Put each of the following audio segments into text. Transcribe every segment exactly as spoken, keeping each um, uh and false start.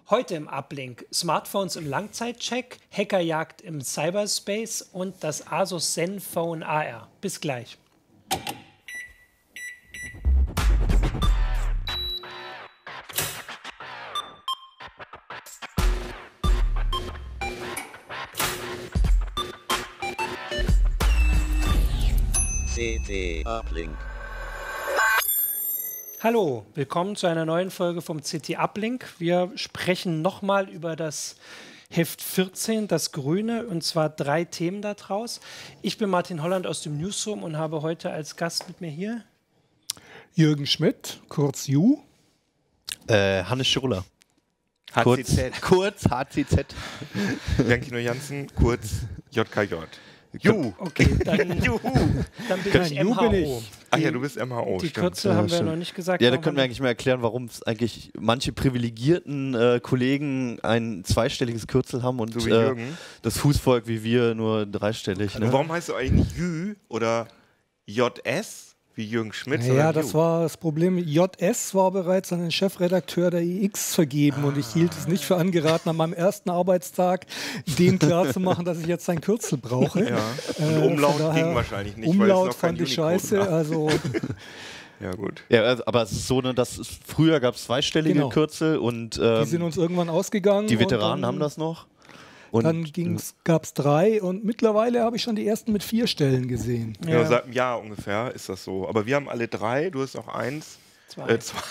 Heute im Uplink Smartphones im Langzeitcheck, Hackerjagd im Cyberspace und das Asus Zenfone A R. Bis gleich. C T Uplink. Hallo, willkommen zu einer neuen Folge vom C T Uplink. Wir sprechen nochmal über das Heft vierzehn, das Grüne, und zwar drei Themen daraus. Ich bin Martin Holland aus dem Newsroom und habe heute als Gast mit mir hier Jürgen Schmidt, kurz Ju. Äh, Hannes Schurler. H C Z. Kurz H C Z. Jan-Kino Jansen, kurz J K J. Juhu. Okay, dann, Juhu. Dann bin ich M H O. bin ich. Ach ja, du bist M H O. Die stimmt. Kürzel Ja, haben wir stimmt. noch nicht gesagt. Ja, da warum können wir wir- eigentlich mal erklären, warum es eigentlich manche privilegierten äh, Kollegen ein zweistelliges Kürzel haben und So wie äh, Jürgen. das Fußvolk wie wir nur dreistellig. Ne? Warum heißt du eigentlich Jü oder J S wie Jürgen Schmidt? Ja, sondern das Ju? war das Problem. J S war bereits an den Chefredakteur der I X vergeben und ich hielt es nicht für angeraten, an meinem ersten Arbeitstag dem klarzumachen, dass ich jetzt ein Kürzel brauche. Ja. Äh, Und Umlaut von daher- ging wahrscheinlich nicht, Umlaut weil es noch kein fand ich Unicode scheiße. war. Also Ja, gut. Ja, also, aber es ist so, ne, dass es, früher gab es zweistellige Genau. Kürzel und ähm, die sind uns irgendwann ausgegangen. die und Veteranen dann, haben das noch. Und Dann gab es drei und mittlerweile habe ich schon die ersten mit vier Stellen gesehen. Ja. Seit einem Jahr ungefähr ist das so. Aber wir haben alle drei, du hast auch eins. Zwei. Äh, zwei.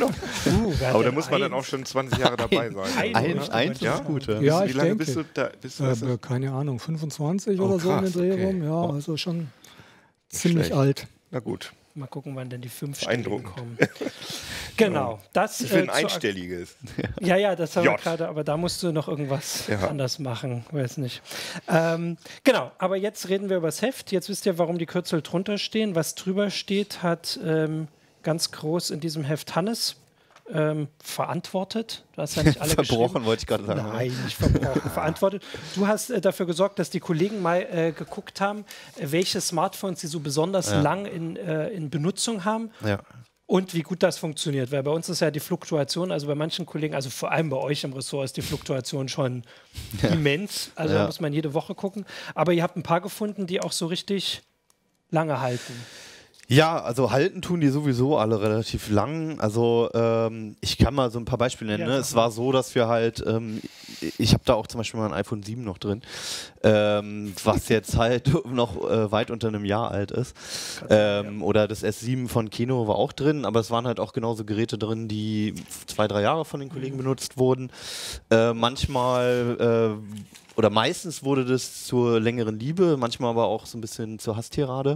Uh, wer hat Aber da denn muss man dann eins? auch schon zwanzig Jahre dabei sein. Ein- ein, oder? eins Ja? ist gut. Ja. Ja, Wie ich lange denke. bist du da? Bist du Äh, das? äh, keine Ahnung, fünfundzwanzig Oh, oder so um den krass, Dreh okay. rum. Ja, Oh. also schon ziemlich schlecht. alt. Na gut. Mal gucken, wann denn die fünf Beeindruckend. kommen. Genau. Das, Ich will äh, ein zu- einstelliges. Ja, ja, das haben wir J. gerade, aber da musst du noch irgendwas Ja. anders machen, weiß nicht. Ähm, genau, aber jetzt reden wir über das Heft. Jetzt wisst ihr, warum die Kürzel drunter stehen. Was drüber steht, hat ähm, ganz groß in diesem Heft Hannes ähm, verantwortet. Du hast ja nicht alle Verbrochen, geschrieben. wollte ich gerade sagen. Nein, nicht verbrochen, verantwortet. Du hast äh, dafür gesorgt, dass die Kollegen mal äh, geguckt haben, äh, welche Smartphones sie so besonders Ja. lang in, äh, in Benutzung haben. Ja. Und wie gut das funktioniert, weil bei uns ist ja die Fluktuation, also bei manchen Kollegen, also vor allem bei euch im Ressort ist die Fluktuation schon immens. Also da Ja. muss man jede Woche gucken. Aber ihr habt ein paar gefunden, die auch so richtig lange halten. Ja, also halten tun die sowieso alle relativ lang. Also ähm, ich kann mal so ein paar Beispiele nennen. Ja, Ne? sag Es mal. war so, dass wir halt, ähm, ich habe da auch zum Beispiel mal ein iPhone sieben noch drin, ähm, was jetzt halt noch äh, weit unter einem Jahr alt ist. Ähm, oder das S sieben von Kino war auch drin, aber es waren halt auch genauso Geräte drin, die zwei, drei Jahre von den Kollegen benutzt wurden. Äh, manchmal äh, oder meistens wurde das zur längeren Liebe, manchmal aber auch so ein bisschen zur Hasstirade.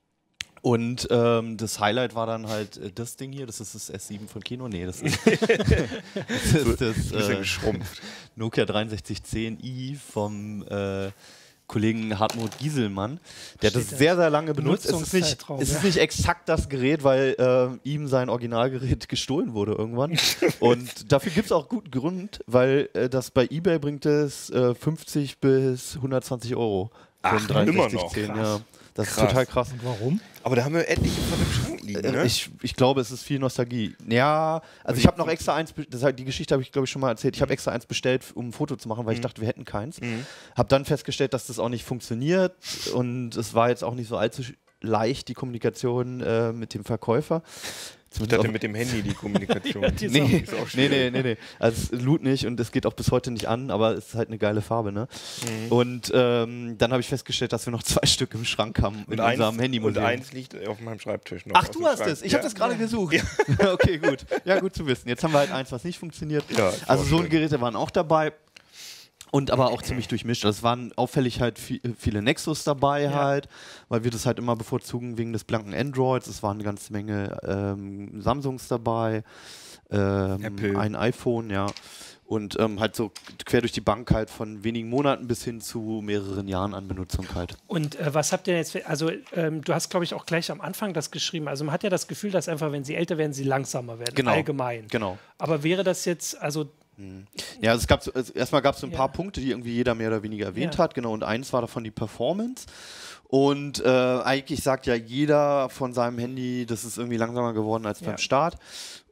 Und ähm, das Highlight war dann halt äh, das Ding hier, das ist das S sieben von Kino. Nee, das ist das, ist das Ein bisschen äh, geschrumpft. Nokia dreiundsechzig zehn i vom äh, Kollegen Hartmut Gieselmann. Der hat das Steht da. sehr, sehr lange benutzt. Es ist nicht, Nutzungszeitraum, es ist ja. nicht exakt das Gerät, weil äh, ihm sein Originalgerät gestohlen wurde irgendwann. Und dafür gibt es auch guten Grund, weil äh, das bei eBay bringt es äh, fünfzig bis hundertzwanzig Euro. für Ach, ein immer noch? zehn, Krass. ja. Das Krass. ist total krass. Und warum? Aber da haben wir etliche von dem Schrank liegen, Äh, ne? Ich, ich glaube, es ist viel Nostalgie. Ja, also ich habe noch extra eins, be- das, halt- die Geschichte habe ich glaube ich schon mal erzählt, ich habe extra eins bestellt, um ein Foto zu machen, weil ich dachte, wir hätten keins. Mhm. Habe dann festgestellt, dass das auch nicht funktioniert und es war jetzt auch nicht so allzu sch- leicht, die Kommunikation äh, mit dem Verkäufer. Ich dachte mit dem Handy die Kommunikation. die Nee, Ist auch nee, nee, schwierig. nee, nee. Also es lud nicht und es geht auch bis heute nicht an, aber es ist halt eine geile Farbe, ne? Mhm. Und ähm, dann habe ich festgestellt, dass wir noch zwei Stück im Schrank haben in Und eins, unserem und Handymuseum. eins liegt auf meinem Schreibtisch noch. Ach, auf du dem hast Schrank. es. Ich Ja. habe das gerade gesucht. Okay, gut. Ja, gut zu wissen. Jetzt haben wir halt eins, was nicht funktioniert. Ja, ist also auch so schön. Geräte waren auch dabei. Und aber auch ziemlich durchmischt. Also es waren auffällig halt viel, viele Nexus dabei Ja. halt, weil wir das halt immer bevorzugen wegen des blanken Androids. Es waren eine ganze Menge ähm, Samsungs dabei, ähm, Apple. ein iPhone, ja. Und ähm, halt so quer durch die Bank halt von wenigen Monaten bis hin zu mehreren Jahren an Benutzung halt. Und äh, was habt ihr denn jetzt, für, also ähm, du hast, glaube ich, auch gleich am Anfang das geschrieben, also man hat ja das Gefühl, dass einfach, wenn sie älter werden, sie langsamer werden, Genau. allgemein. Genau. Aber wäre das jetzt, also Ja, also es gab so, also erstmal gab es so ein Ja. paar Punkte, die irgendwie jeder mehr oder weniger erwähnt Ja. hat, genau, und eins war davon die Performance. Und äh, eigentlich sagt ja jeder von seinem Handy, das ist irgendwie langsamer geworden als Ja. beim Start.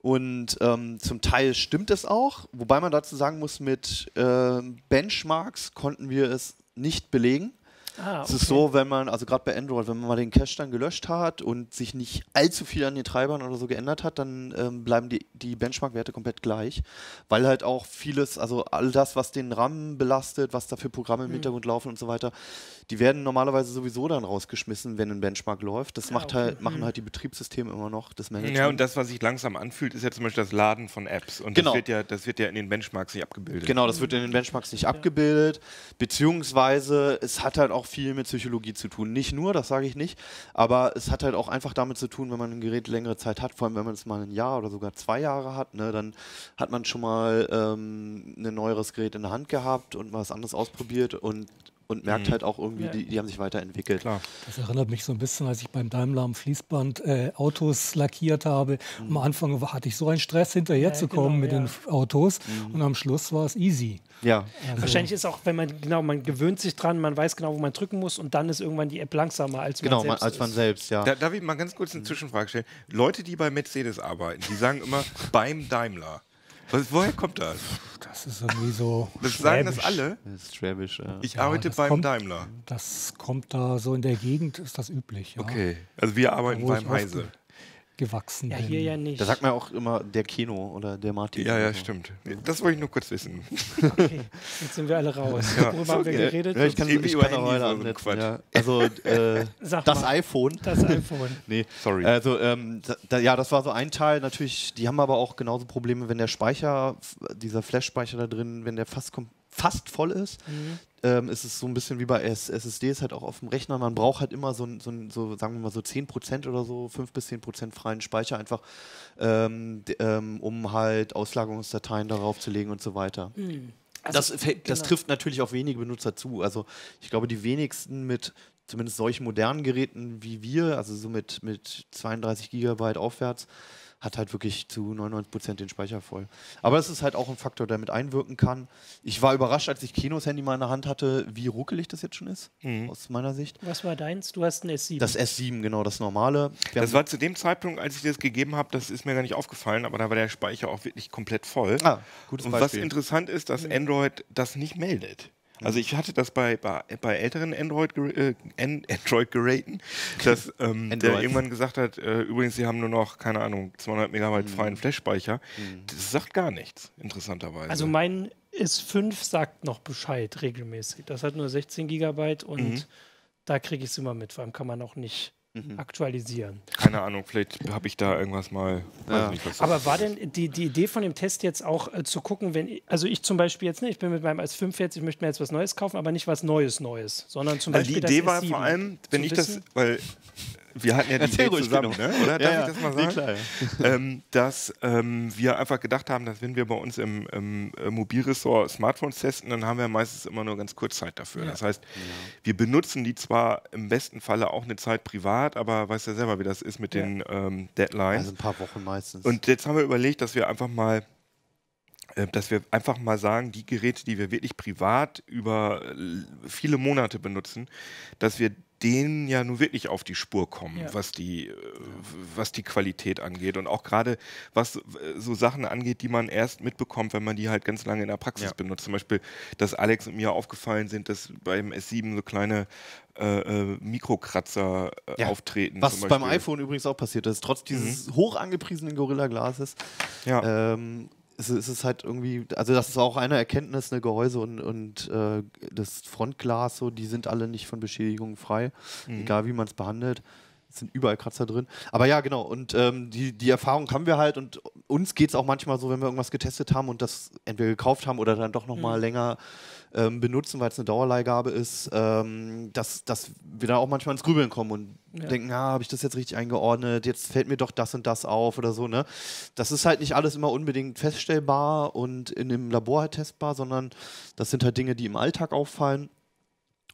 Und ähm, zum Teil stimmt es auch, wobei man dazu sagen muss, mit äh, Benchmarks konnten wir es nicht belegen. Ah, Es okay. ist so, wenn man, also gerade bei Android, wenn man mal den Cache dann gelöscht hat und sich nicht allzu viel an den Treibern oder so geändert hat, dann ähm, bleiben die, die Benchmark-Werte komplett gleich, weil halt auch vieles, also all das, was den RAM belastet, was da für Programme im Mhm. Hintergrund laufen und so weiter, die werden normalerweise sowieso dann rausgeschmissen, wenn ein Benchmark läuft. Das Ah, macht okay. halt, machen Mhm. halt die Betriebssysteme immer noch, das Management. Ja, und das, was sich langsam anfühlt, ist ja zum Beispiel das Laden von Apps. Und Genau. das, wird ja, das wird ja in den Benchmarks nicht abgebildet. Genau, das wird in den Benchmarks nicht abgebildet, beziehungsweise es hat halt auch viel mit Psychologie zu tun. Nicht nur, das sage ich nicht, aber es hat halt auch einfach damit zu tun, wenn man ein Gerät längere Zeit hat, vor allem wenn man es mal ein Jahr oder sogar zwei Jahre hat, ne, dann hat man schon mal ähm, ein neueres Gerät in der Hand gehabt und mal was anderes ausprobiert und, und merkt Mhm. halt auch irgendwie, Ja. die, die haben sich weiterentwickelt. Klar. Das erinnert mich so ein bisschen, als ich beim Daimler am Fließband äh, Autos lackiert habe. Am Anfang war- hatte ich so einen Stress, hinterher Ja, zu genau, kommen mit ja. den F- Autos. Und am Schluss war es easy. Ja, Also, Wahrscheinlich ist auch, wenn man, genau, man gewöhnt sich dran, man weiß genau, wo man drücken muss und dann ist irgendwann die App langsamer als genau, man man, selbst als man ist. selbst, ja. Da, darf ich mal ganz kurz eine Zwischenfrage stellen? Leute, die bei Mercedes arbeiten, die sagen immer beim Daimler. Was, woher kommt das? das ist irgendwie so. Das sagen das schwäbisch. alle? Das ist Schwäbisch, ja. Ich Ja, arbeite das beim kommt- Daimler. Das kommt da so in der Gegend, ist das üblich. Ja. Okay, also wir arbeiten Wo ich beim Heise. aufge- gewachsen Ja, bin. hier ja nicht. Da sagt man auch immer der Keno oder der Martin. Ja, ja, oder so. stimmt. Das wollte ich nur kurz wissen. Okay, jetzt sind wir alle raus. Ja. Worüber haben wir Ja, geredet? ja, ich kann, Irgendwie ich über kann noch Handys weiter oder so ansetzen, Quatsch. ja. Also äh, Sag das mal. iPhone. Das iPhone. Nee, Sorry. Also, ähm, da, da, ja, das war so ein Teil. Natürlich, die haben aber auch genauso Probleme, wenn der Speicher, f- dieser Flash-Speicher da drin, wenn der fast, kom- fast voll ist, Mhm. ähm, ist es so ein bisschen wie bei S SSDs halt auch auf dem Rechner. Man braucht halt immer so, ein- so, ein- so sagen wir mal so zehn Prozent oder so, fünf bis zehn Prozent freien Speicher einfach, ähm, d- ähm, um halt Auslagerungsdateien darauf zu legen und so weiter. Also, Das, fä- das genau. trifft natürlich auf wenige Benutzer zu. Also ich glaube, die wenigsten mit zumindest solchen modernen Geräten wie wir, also so mit, mit zweiunddreißig Gigabyte aufwärts, hat halt wirklich zu neunundneunzig Prozent den Speicher voll. Aber das ist halt auch ein Faktor, der mit einwirken kann. Ich war überrascht, als ich Kinos Handy mal in der Hand hatte, wie ruckelig das jetzt schon ist, Mhm. aus meiner Sicht. Was war deins? Du hast ein S sieben. Das S sieben, genau, das normale. Wir Das haben- war zu dem Zeitpunkt, als ich das gegeben habe, das ist mir gar nicht aufgefallen, aber da war der Speicher auch wirklich komplett voll. ah, gutes Und was Beispiel. interessant ist, dass Android das nicht meldet. Also ich hatte das bei, bei, bei älteren Android, äh, An- Android-Geräten, dass ähm, der Android. irgendwann gesagt hat, äh, übrigens, sie haben nur noch, keine Ahnung, zweihundert Megabyte freien Flash-Speicher. Das sagt gar nichts, interessanterweise. Also mein S fünf sagt noch Bescheid regelmäßig. Das hat nur sechzehn Gigabyte und Mhm. da kriege ich es immer mit. Vor allem kann man auch nicht Mhm. aktualisieren. keine Ahnung, vielleicht habe ich da irgendwas mal, weiß Ja. nicht was. Aber war denn die, die Idee von dem Test jetzt auch äh, zu gucken, wenn ich, also ich zum Beispiel jetzt nicht, ich bin mit meinem S fünf jetzt, ich möchte mir jetzt was Neues kaufen, aber nicht was Neues Neues, sondern zum Also die Beispiel Idee das war S sieben. vor allem, wenn Zu ich das, wissen- weil wir hatten ja die Erzähl Idee ruhig, zusammen, genau. ne? oder? Darf Ja, ich das mal nee, sagen? klar, ja. ähm, dass ähm, wir einfach gedacht haben, dass wenn wir bei uns im, im äh, Mobilressort Smartphones testen, dann haben wir meistens immer nur ganz kurz Zeit dafür. Ja. Das heißt, wir benutzen die zwar im besten Falle auch eine Zeit privat, aber weißt ja selber, wie das ist mit den ähm, Deadlines. Also ein paar Wochen meistens. Und jetzt haben wir überlegt, dass wir einfach mal äh, dass wir einfach mal sagen, die Geräte, die wir wirklich privat über äh, viele Monate benutzen, dass wir denen ja nun wirklich auf die Spur kommen, Ja. was die, äh, was die Qualität angeht und auch gerade was äh, so Sachen angeht, die man erst mitbekommt, wenn man die halt ganz lange in der Praxis Ja. benutzt. Zum Beispiel, dass Alex und mir aufgefallen sind, dass beim S sieben so kleine äh, äh, Mikrokratzer äh, Ja. auftreten. Was zum beim Beispiel. iPhone übrigens auch passiert ist, trotz dieses hoch angepriesenen Gorilla-Glases, Ja. ähm, es, es ist halt irgendwie, also das ist auch eine Erkenntnis, ne, Gehäuse und, und äh, das Frontglas, so, die sind alle nicht von Beschädigungen frei, Mhm. egal wie man es behandelt. Es sind überall Kratzer drin. Aber ja, genau, und ähm, die, die Erfahrung haben wir halt und uns geht es auch manchmal so, wenn wir irgendwas getestet haben und das entweder gekauft haben oder dann doch nochmal Mhm. länger ähm, benutzen, weil es eine Dauerleihgabe ist, ähm, dass, dass wir da auch manchmal ins Grübeln kommen und Ja. denken, ah, habe ich das jetzt richtig eingeordnet, jetzt fällt mir doch das und das auf oder so, ne? Das ist halt nicht alles immer unbedingt feststellbar und in dem Labor halt testbar, sondern das sind halt Dinge, die im Alltag auffallen.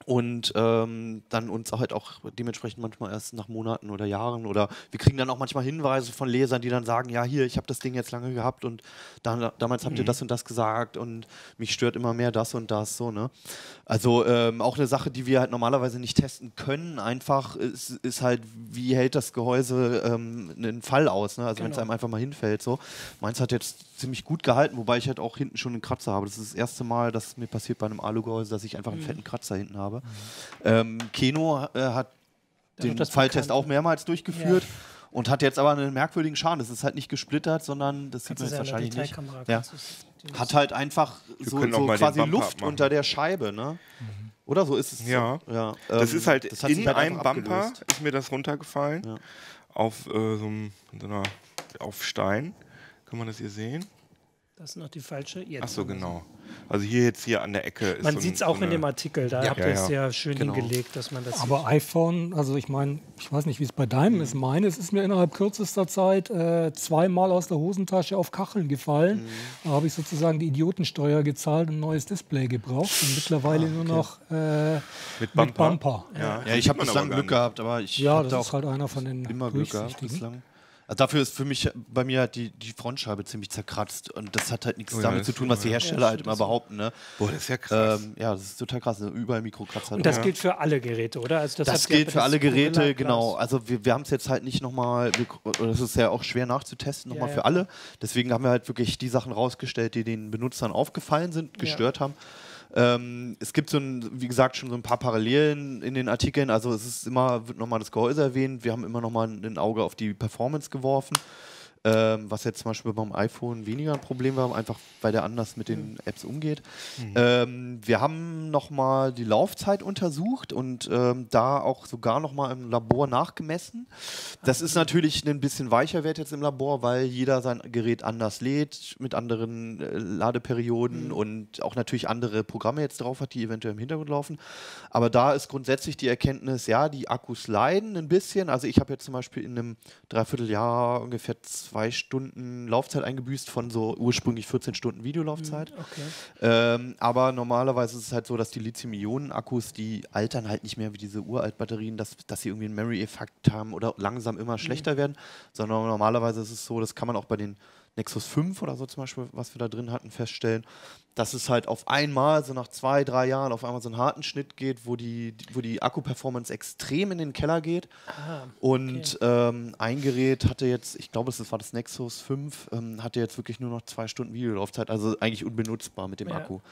Und ähm, dann uns halt auch dementsprechend manchmal erst nach Monaten oder Jahren oder wir kriegen dann auch manchmal Hinweise von Lesern, die dann sagen, ja hier, ich habe das Ding jetzt lange gehabt und da, damals habt ihr das und das gesagt und mich stört immer mehr das und das, so, ne? Also ähm, auch eine Sache, die wir halt normalerweise nicht testen können, einfach ist, ist halt, wie hält das Gehäuse ähm, einen Fall aus, ne? Also Genau. wenn es einem einfach mal hinfällt, so. Meins hat jetzt ziemlich gut gehalten, wobei ich halt auch hinten schon einen Kratzer habe. Das ist das erste Mal, dass mir passiert bei einem Alugehäuse, dass ich einfach einen fetten Kratzer hinten habe. Mhm. Ähm, Keno äh, hat Da den wird das Falltest bekannt. auch mehrmals durchgeführt und hat jetzt aber einen merkwürdigen Schaden. Das ist halt nicht gesplittert, sondern das sieht man jetzt wahrscheinlich nicht. Ja. Hat halt einfach so, können auch so mal den quasi Bumper Luft abmachen. unter der Scheibe, ne? Oder so ist es. Ja. So. Ja. Das ähm, ist halt das hat sich in halt einem einfach Bumper abgelöst. ist mir das runtergefallen. Ja. Auf äh, so einem, so einer, auf Stein. Kann man das hier sehen? Das ist noch die falsche. Jetzt Ach so, haben wir sie. genau. Also hier jetzt hier an der Ecke ist Man so ein- sieht es auch so in dem eine- Artikel, da Ja, habt ja, ihr es ja. sehr schön Genau. hingelegt, dass man das Aber iPhone, also ich meine, ich weiß nicht, wie es bei deinem ist. Meines ist mir innerhalb kürzester Zeit äh, zweimal aus der Hosentasche auf Kacheln gefallen. Da habe ich sozusagen die Idiotensteuer gezahlt und ein neues Display gebraucht. Und mittlerweile nur noch äh, mit mit Bumper. Bumper. Ja, Ja, ich habe sieht man bislang aber Glück gar gehabt, aber ich Ja, hab das da ist auch halt einer von den immer Glück gehabt durchsichtigen. bislang. Also dafür ist für mich bei mir halt die, die Frontscheibe ziemlich zerkratzt und das hat halt nichts Oh ja, damit das zu tun, stimmt, was die ja. Hersteller Ja, halt stimmt, immer das- behaupten. Ne? Boah, das ist ja krass. Ähm, ja, das ist total krass. Ne? Überall Mikrokratzer. Und das drin. gilt für alle Geräte, oder? Also Das habt ihr gilt bei für das alle Geräte, Gorilla genau. Glas. Also wir, wir haben es jetzt halt nicht nochmal, das ist ja auch schwer nachzutesten, nochmal Ja, für ja. alle. Deswegen haben wir halt wirklich die Sachen rausgestellt, die den Benutzern aufgefallen sind, gestört haben. Ähm, es gibt so ein, wie gesagt, schon so ein paar Parallelen in den Artikeln. Also es ist immer, wird nochmal das Gehäuse erwähnt. Wir haben immer nochmal ein Auge auf die Performance geworfen. Ähm, was jetzt zum Beispiel beim iPhone weniger ein Problem war, einfach weil der anders mit den Apps umgeht. Mhm. Ähm, wir haben nochmal die Laufzeit untersucht und ähm, da auch sogar nochmal im Labor nachgemessen. Das ist natürlich ein bisschen weicher Wert jetzt im Labor, weil jeder sein Gerät anders lädt, mit anderen äh, Ladeperioden Mhm. und auch natürlich andere Programme jetzt drauf hat, die eventuell im Hintergrund laufen. Aber da ist grundsätzlich die Erkenntnis, ja, die Akkus leiden ein bisschen. Also ich habe jetzt zum Beispiel in einem Dreivierteljahr ungefähr zwei Stunden Laufzeit eingebüßt von so ursprünglich vierzehn Stunden Videolaufzeit. Okay. Ähm, aber normalerweise ist es halt so, dass die Lithium-Ionen-Akkus, die altern halt nicht mehr wie diese Uralt-Batterien, dass, dass sie irgendwie einen Memory-Effekt haben oder langsam immer schlechter werden, sondern normalerweise ist es so, das kann man auch bei den Nexus fünf oder so zum Beispiel, was wir da drin hatten, feststellen, dass es halt auf einmal, so nach zwei, drei Jahren, auf einmal so einen harten Schnitt geht, wo die, wo die Akku-Performance extrem in den Keller geht. Ah, Und ähm, ein Gerät hatte jetzt, ich glaube, das war das Nexus fünf, ähm, hatte jetzt wirklich nur noch zwei Stunden Videolaufzeit, also eigentlich unbenutzbar mit dem Ja. Akku.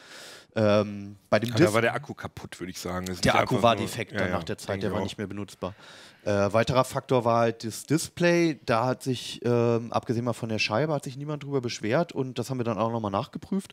Ähm, bei dem Ja, da Dis- war der Akku kaputt, würde ich sagen. Das ist der nicht Akku einfach war nur- defekt Ja, dann ja, nach der Zeit, denke der ich war auch. nicht mehr benutzbar. Äh, weiterer Faktor war halt das Display. Da hat sich, ähm, abgesehen mal von der Scheibe, hat sich niemand drüber beschwert und das haben wir dann auch nochmal nachgeprüft.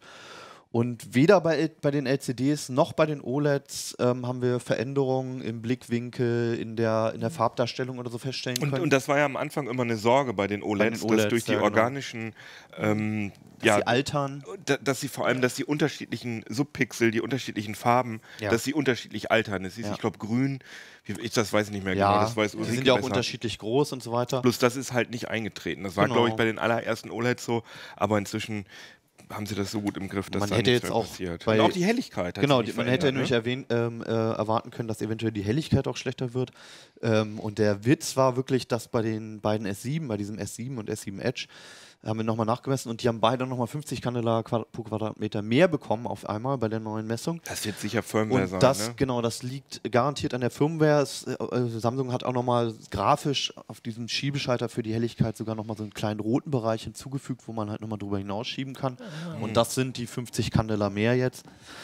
Und weder bei, bei den L C Ds noch bei den O L E Ds ähm, haben wir Veränderungen im Blickwinkel, in der, in der Farbdarstellung oder so feststellen Und, können. und das war ja am Anfang immer eine Sorge bei den O L E Ds, den O L E Ds, dass durch die ja, genau. organischen, ähm, Dass ja, sie altern. da, dass sie vor allem, dass die unterschiedlichen Subpixel, die unterschiedlichen Farben, Ja. dass sie unterschiedlich altern. Das ist, Ja. ich glaube, grün, wie- ich das weiß ich nicht mehr Ja, genau, das weiß die Ulrike sind ja auch besser. unterschiedlich groß und so weiter. Bloß das ist halt nicht eingetreten. Das war, Genau. glaube ich, bei den allerersten O L E Ds so, aber inzwischen haben sie das so gut im Griff, dass Man da hätte nichts jetzt mehr auch passiert. bei- Und auch die Helligkeit hat Genau, sich die, nicht man hätte nämlich verändert, erwähnt, ähm, äh, erwarten können, dass eventuell die Helligkeit auch schlechter wird. Ähm, und der Witz war wirklich, dass bei den beiden S sieben, bei diesem S sieben und S sieben Edge, haben wir nochmal nachgemessen und die haben beide nochmal fünfzig Candela Quadrat, pro Quadratmeter mehr bekommen auf einmal bei der neuen Messung. Das wird sicher Firmware Und sein. das, ne? genau, das liegt garantiert an der Firmware. Es, äh, äh, Samsung hat auch nochmal grafisch auf diesen Schiebeschalter für die Helligkeit sogar nochmal so einen kleinen roten Bereich hinzugefügt, wo man halt nochmal drüber hinausschieben kann. Und das sind die fünfzig Candela mehr jetzt.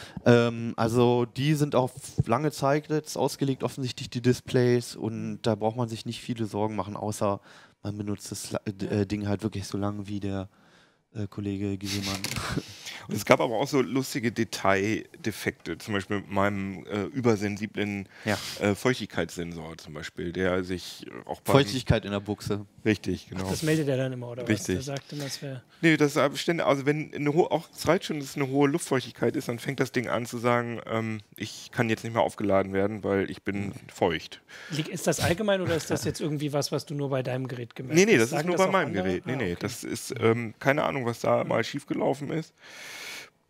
Ähm, also die sind auf lange Zeit jetzt ausgelegt, offensichtlich die Displays. Und da braucht man sich nicht viele Sorgen machen, außer man benutzt das La- äh, Ding halt wirklich so lange wie der äh, Kollege Giesemann. Und es gab aber auch so lustige Detaildefekte, zum Beispiel mit meinem äh, übersensiblen Ja. äh, Feuchtigkeitssensor zum Beispiel, der sich auch beim... Feuchtigkeit in der Buchse. Richtig, genau. Das meldet er dann immer, oder Richtig. was? Der sagt immer, es wäre. Nee, das ist ständig, also wenn eine hohe, auch es reicht schon, dass es eine hohe Luftfeuchtigkeit ist, dann fängt das Ding an zu sagen, ähm, ich kann jetzt nicht mehr aufgeladen werden, weil ich bin feucht. Lieg- Ist das allgemein oder ist das jetzt irgendwie was, was du nur bei deinem Gerät gemerkt Nee, nee, hast? das ist Sagen nur das bei auch meinem andere? Gerät. Nee, Ah, nee, okay. das ist ähm, keine Ahnung, was da mal schiefgelaufen ist.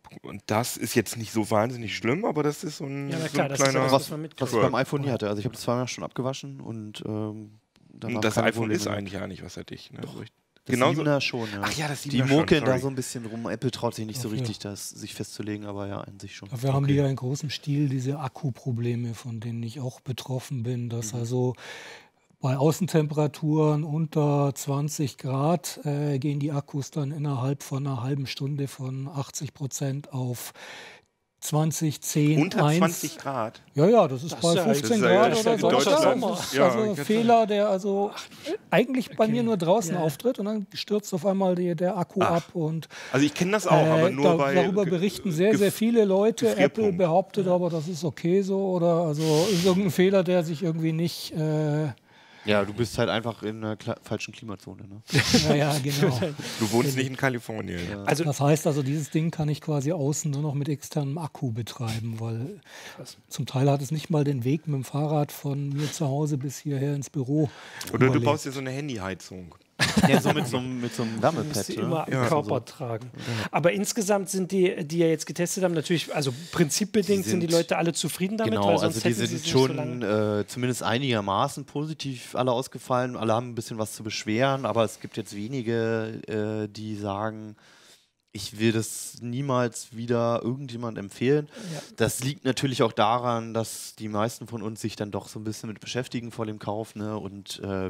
Und das ist jetzt nicht so wahnsinnig schlimm, aber das ist so ein, Ja, na so klar, ein das ist kleiner... ja was, was man mitkriegt. Was ich beim iPhone nie hatte. Also ich habe das zweimal schon abgewaschen und ähm, da waren Und das keine iPhone Probleme ist mehr. eigentlich ja nicht was hatte ich. Ne? So richtig- Das Genauso- Siebener schon, ja. Ach ja, das Die Siebener schon, mokeln da sorry. so ein bisschen rum. Apple traut sich nicht so Ach ja. richtig, das sich festzulegen, aber ja, an sich schon. Dafür haben die ja in großem Stil diese Akkuprobleme, von denen ich auch betroffen bin, dass also bei Außentemperaturen unter zwanzig Grad äh, gehen die Akkus dann innerhalb von einer halben Stunde von achtzig Prozent auf zwanzig, zehn, Unter eins. zwanzig Grad. Ja, ja, das ist Das bei ist ja- fünfzehn das ist ja- Grad das ist oder ja so. in Deutschland. Das ist Ja, also ich ein hätte- Fehler, der also eigentlich bei okay. mir nur draußen Ja. auftritt und dann stürzt auf einmal die, der Akku Ach. ab und Also ich kenne das auch, aber äh, nur da, bei... darüber Ge- berichten sehr, Gef- sehr viele Leute. Apple Gefrierpunkt. behauptet aber, das ist okay so oder also ist irgendein Fehler, der sich irgendwie nicht. Äh, Ja, du bist halt einfach in einer Kla falschen Klimazone. Ne? naja, genau. Du wohnst nicht in Kalifornien. Also, Das heißt also, dieses Ding kann ich quasi außen nur noch mit externem Akku betreiben, weil zum Teil hat es nicht mal den Weg mit dem Fahrrad von mir zu Hause bis hierher ins Büro. Oder du überlebt. baust dir so eine Handyheizung. Ja, so mit so, einem- mit so einem musst Wärmepad. du Ne? immer am Ja. Körper tragen. Aber insgesamt sind die, die ja jetzt getestet haben, natürlich, also prinzipbedingt Die sind, die sind- Leute alle zufrieden damit, Genau, weil sonst also die hätten sie sind es nicht so schon lange. äh, zumindest einigermaßen positiv alle ausgefallen. Alle haben ein bisschen was zu beschweren, aber es gibt jetzt wenige, äh, die sagen, ich will das niemals wieder irgendjemand empfehlen. Ja. Das liegt natürlich auch daran, dass die meisten von uns sich dann doch so ein bisschen mit beschäftigen vor dem Kauf, ne, und äh,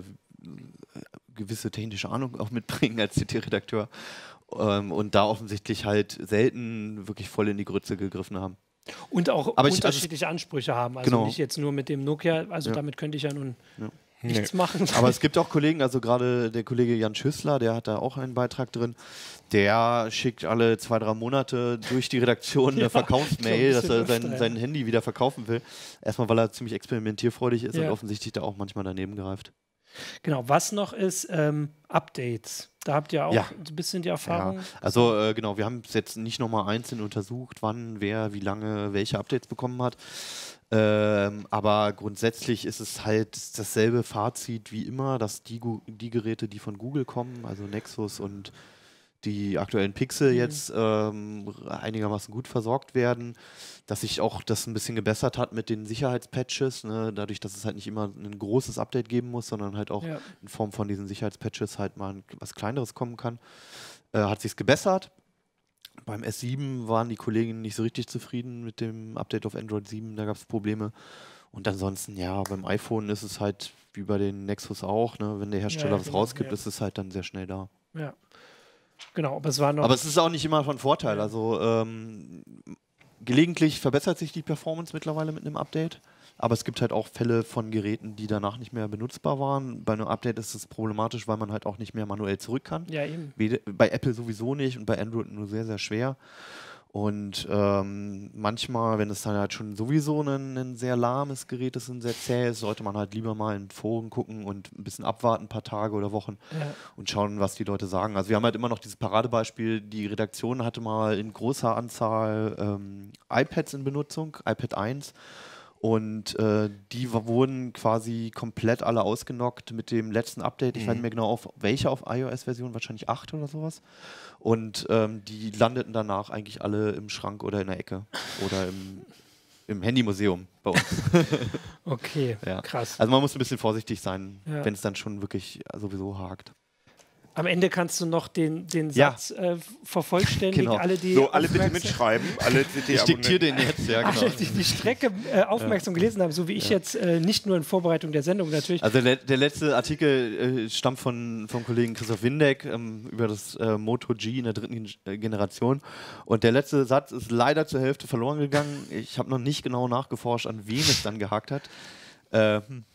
gewisse technische Ahnung auch mitbringen als C T-Redakteur ähm, und da offensichtlich halt selten wirklich voll in die Grütze gegriffen haben. Und auch Aber ich- also- unterschiedliche Ansprüche haben. Also Genau. nicht jetzt nur mit dem Nokia, also Ja. damit könnte ich ja nun Ja. nichts Nee. machen. Aber es gibt auch Kollegen, also gerade der Kollege Jan Schüssler, der hat da auch einen Beitrag drin, der schickt alle zwei, drei Monate durch die Redaktion eine Ja, Verkaufsmail, ich dass glaub, ein er bisschen sein, öfter, sein Handy wieder verkaufen will. Erstmal, weil er ziemlich experimentierfreudig ist Ja. und offensichtlich da auch manchmal daneben greift. Genau, was noch ist, ähm, Updates. Da habt ihr auch Ja. ein bisschen die Erfahrung. Ja, also äh, genau, wir haben es jetzt nicht nochmal einzeln untersucht, wann, wer, wie lange welche Updates bekommen hat. Ähm, aber grundsätzlich ist es halt dasselbe Fazit wie immer, dass die, Gu- die Geräte, die von Google kommen, also Nexus und die aktuellen Pixel Mhm. jetzt ähm, einigermaßen gut versorgt werden, dass sich auch das ein bisschen gebessert hat mit den Sicherheitspatches, ne? Dadurch, dass es halt nicht immer ein großes Update geben muss, sondern halt auch Ja. in Form von diesen Sicherheitspatches halt mal ein- was Kleineres kommen kann, äh, hat sich's gebessert. Beim S sieben waren die Kollegen nicht so richtig zufrieden mit dem Update auf Android sieben, da gab es Probleme. Und ansonsten, ja, beim iPhone ist es halt wie bei den Nexus auch, ne? Wenn der Hersteller Ja, was genau, rausgibt, ja. ist es halt dann sehr schnell da. Ja. Genau, aber es war noch. Aber es ist auch nicht immer von Vorteil. Also ähm, gelegentlich verbessert sich die Performance mittlerweile mit einem Update. Aber es gibt halt auch Fälle von Geräten, die danach nicht mehr benutzbar waren. Bei einem Update ist es problematisch, weil man halt auch nicht mehr manuell zurück kann. ja, eben. Wede- Bei Apple sowieso nicht und bei Android nur sehr, sehr schwer. Und ähm, manchmal, wenn es dann halt schon sowieso ein, ein sehr lahmes Gerät ist und sehr zäh ist, sollte man halt lieber mal in Foren gucken und ein bisschen abwarten, ein paar Tage oder Wochen Ja. und schauen, was die Leute sagen. Also wir haben halt immer noch dieses Paradebeispiel, die Redaktion hatte mal in großer Anzahl ähm, iPads in Benutzung, iPad eins. Und äh, die w- wurden quasi komplett alle ausgenockt mit dem letzten Update. Ich weiß nicht mehr genau, auf welche auf iOS-Version, wahrscheinlich acht oder sowas. Und ähm, die landeten danach eigentlich alle im Schrank oder in der Ecke oder im, im Handymuseum bei uns. Okay, Ja. krass. Also man muss ein bisschen vorsichtig sein, Ja. wenn es dann schon wirklich sowieso hakt. Am Ende kannst du noch den, den Ja. Satz äh, vervollständigen. Genau. Alle, die So, alle bitte aufmerksam- mitschreiben. Alle C T Ich diktiere den jetzt, ja genau. alle, die die Strecke äh, aufmerksam gelesen haben, so wie ich jetzt, äh, nicht nur in Vorbereitung der Sendung natürlich. Also der, der letzte Artikel äh, stammt von, vom Kollegen Christoph Windeck ähm, über das äh, Moto G in der dritten Gen- Generation. Und der letzte Satz ist leider zur Hälfte verloren gegangen. Ich habe noch nicht genau nachgeforscht, an wen es dann gehakt hat. Äh, hm.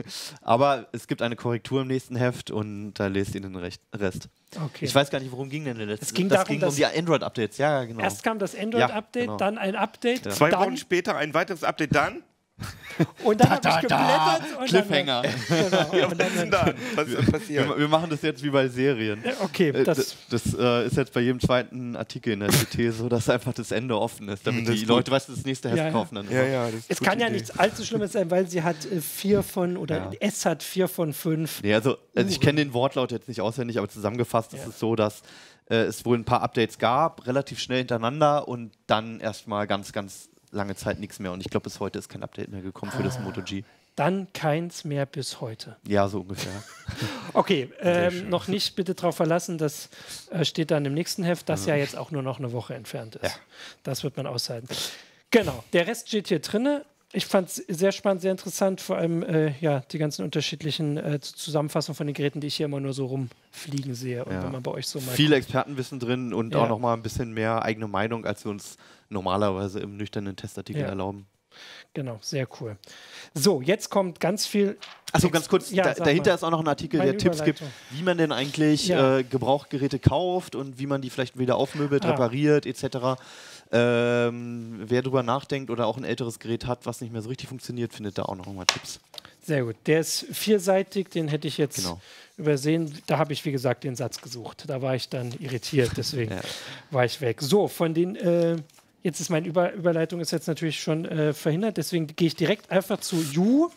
Aber es gibt eine Korrektur im nächsten Heft und da lest ihr den Recht- Rest. Okay. Ich weiß gar nicht, worum ging denn der letzte. Es ging das darum, ging dass- um die Android-Updates, ja, genau. Erst kam das Android-Update, genau. dann ein Update, Ja. Zwei dann, Wochen später ein weiteres Update dann. und dann habe ich geblättert. Und Cliffhanger. Dann, genau, und Was ist denn dann, da? Was ist passiert? Wir, wir machen das jetzt wie bei Serien. okay, Äh, das, das das äh, ist jetzt bei jedem zweiten Artikel in der C T so, dass einfach das Ende offen ist, damit Mm, das die ist Leute, weißt du, das nächste Heft Ja, ja. kaufen dann. Ja, immer. ja, das ist es eine kann gute ja Idee. nichts allzu Schlimmes sein, weil sie hat äh, vier von, oder Ja. S hat vier von fünf. Nee, also, also ich kenne den Wortlaut jetzt nicht auswendig, aber zusammengefasst ist Ja. es so, dass äh, es wohl ein paar Updates gab, relativ schnell hintereinander und dann erstmal ganz, ganz lange Zeit nichts mehr. Und ich glaube, bis heute ist kein Update mehr gekommen für das Moto G. Dann keins mehr bis heute. Ja, so ungefähr. Okay, ähm, noch nicht bitte darauf verlassen, das äh, steht dann im nächsten Heft, das ja jetzt auch nur noch eine Woche entfernt ist. Ja. Das wird man aushalten. Genau, der Rest steht hier drinne. Ich fand es sehr spannend, sehr interessant, vor allem äh, ja, die ganzen unterschiedlichen äh, Zusammenfassungen von den Geräten, die ich hier immer nur so rumfliegen sehe. Und Ja. wenn man bei euch so mal Viel Expertenwissen drin und Ja. auch nochmal ein bisschen mehr eigene Meinung, als wir uns normalerweise im nüchternen Testartikel Ja. erlauben. Genau, sehr cool. So, jetzt kommt ganz viel. Achso, ganz kurz, Ja, da, sag dahinter mal. ist auch noch ein Artikel, Meine der Tipps gibt, Überleitung. wie man denn eigentlich Ja. äh, Gebrauchgeräte kauft und wie man die vielleicht wieder aufmöbelt, Ah. repariert et cetera. Ähm, wer drüber nachdenkt oder auch ein älteres Gerät hat, was nicht mehr so richtig funktioniert, findet da auch noch mal Tipps. Sehr gut. Der ist vierseitig, den hätte ich jetzt Genau. übersehen. Da habe ich, wie gesagt, den Satz gesucht. Da war ich dann irritiert, deswegen Ja. war ich weg. So, von den, äh, jetzt ist meine Über Überleitung ist jetzt natürlich schon äh, verhindert, deswegen gehe ich direkt einfach zu Ju.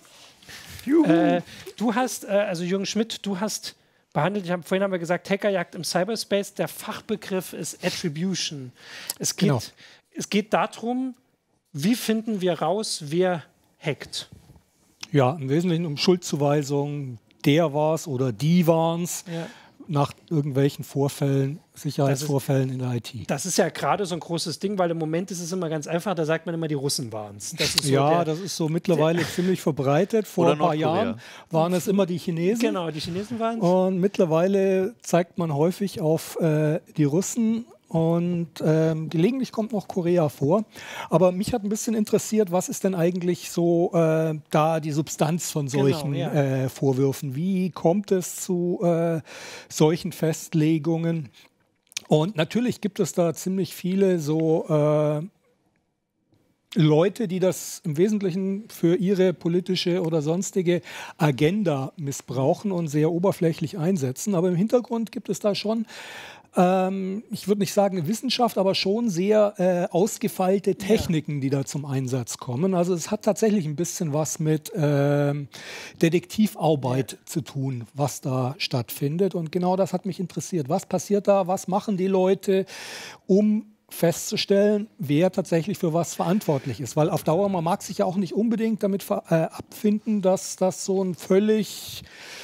Äh, du hast, äh, also Jürgen Schmidt, du hast behandelt, ich hab, vorhin haben wir gesagt, Hackerjagd im Cyberspace, der Fachbegriff ist Attribution. Es geht, Genau. es geht darum, wie finden wir raus, wer hackt. Ja, im Wesentlichen um Schuldzuweisungen, der war's oder die waren's, Ja. nach irgendwelchen Vorfällen, Sicherheitsvorfällen in der I T. Das ist ja gerade so ein großes Ding, weil im Moment ist es immer ganz einfach, da sagt man immer, die Russen waren es. So Ja, der, das ist so mittlerweile ziemlich verbreitet. Vor Oder ein paar Nordkorea. Jahren waren es immer die Chinesen. genau, die Chinesen waren es. Und mittlerweile zeigt man häufig auf äh, die Russen und ähm, gelegentlich kommt noch Korea vor. Aber mich hat ein bisschen interessiert, was ist denn eigentlich so äh, da die Substanz von solchen Genau, ja. äh, Vorwürfen? Wie kommt es zu äh, solchen Festlegungen? Und natürlich gibt es da ziemlich viele so äh, Leute, die das im Wesentlichen für ihre politische oder sonstige Agenda missbrauchen und sehr oberflächlich einsetzen. Aber im Hintergrund gibt es da schon, ähm, ich würde nicht sagen Wissenschaft, aber schon sehr äh, ausgefeilte Techniken, die da zum Einsatz kommen. Also es hat tatsächlich ein bisschen was mit ähm, Detektivarbeit zu tun, was da stattfindet. Und genau das hat mich interessiert. Was passiert da? Was machen die Leute, um festzustellen, wer tatsächlich für was verantwortlich ist. Weil auf Dauer, man mag sich ja auch nicht unbedingt damit ver- äh, abfinden, dass das so ein völlig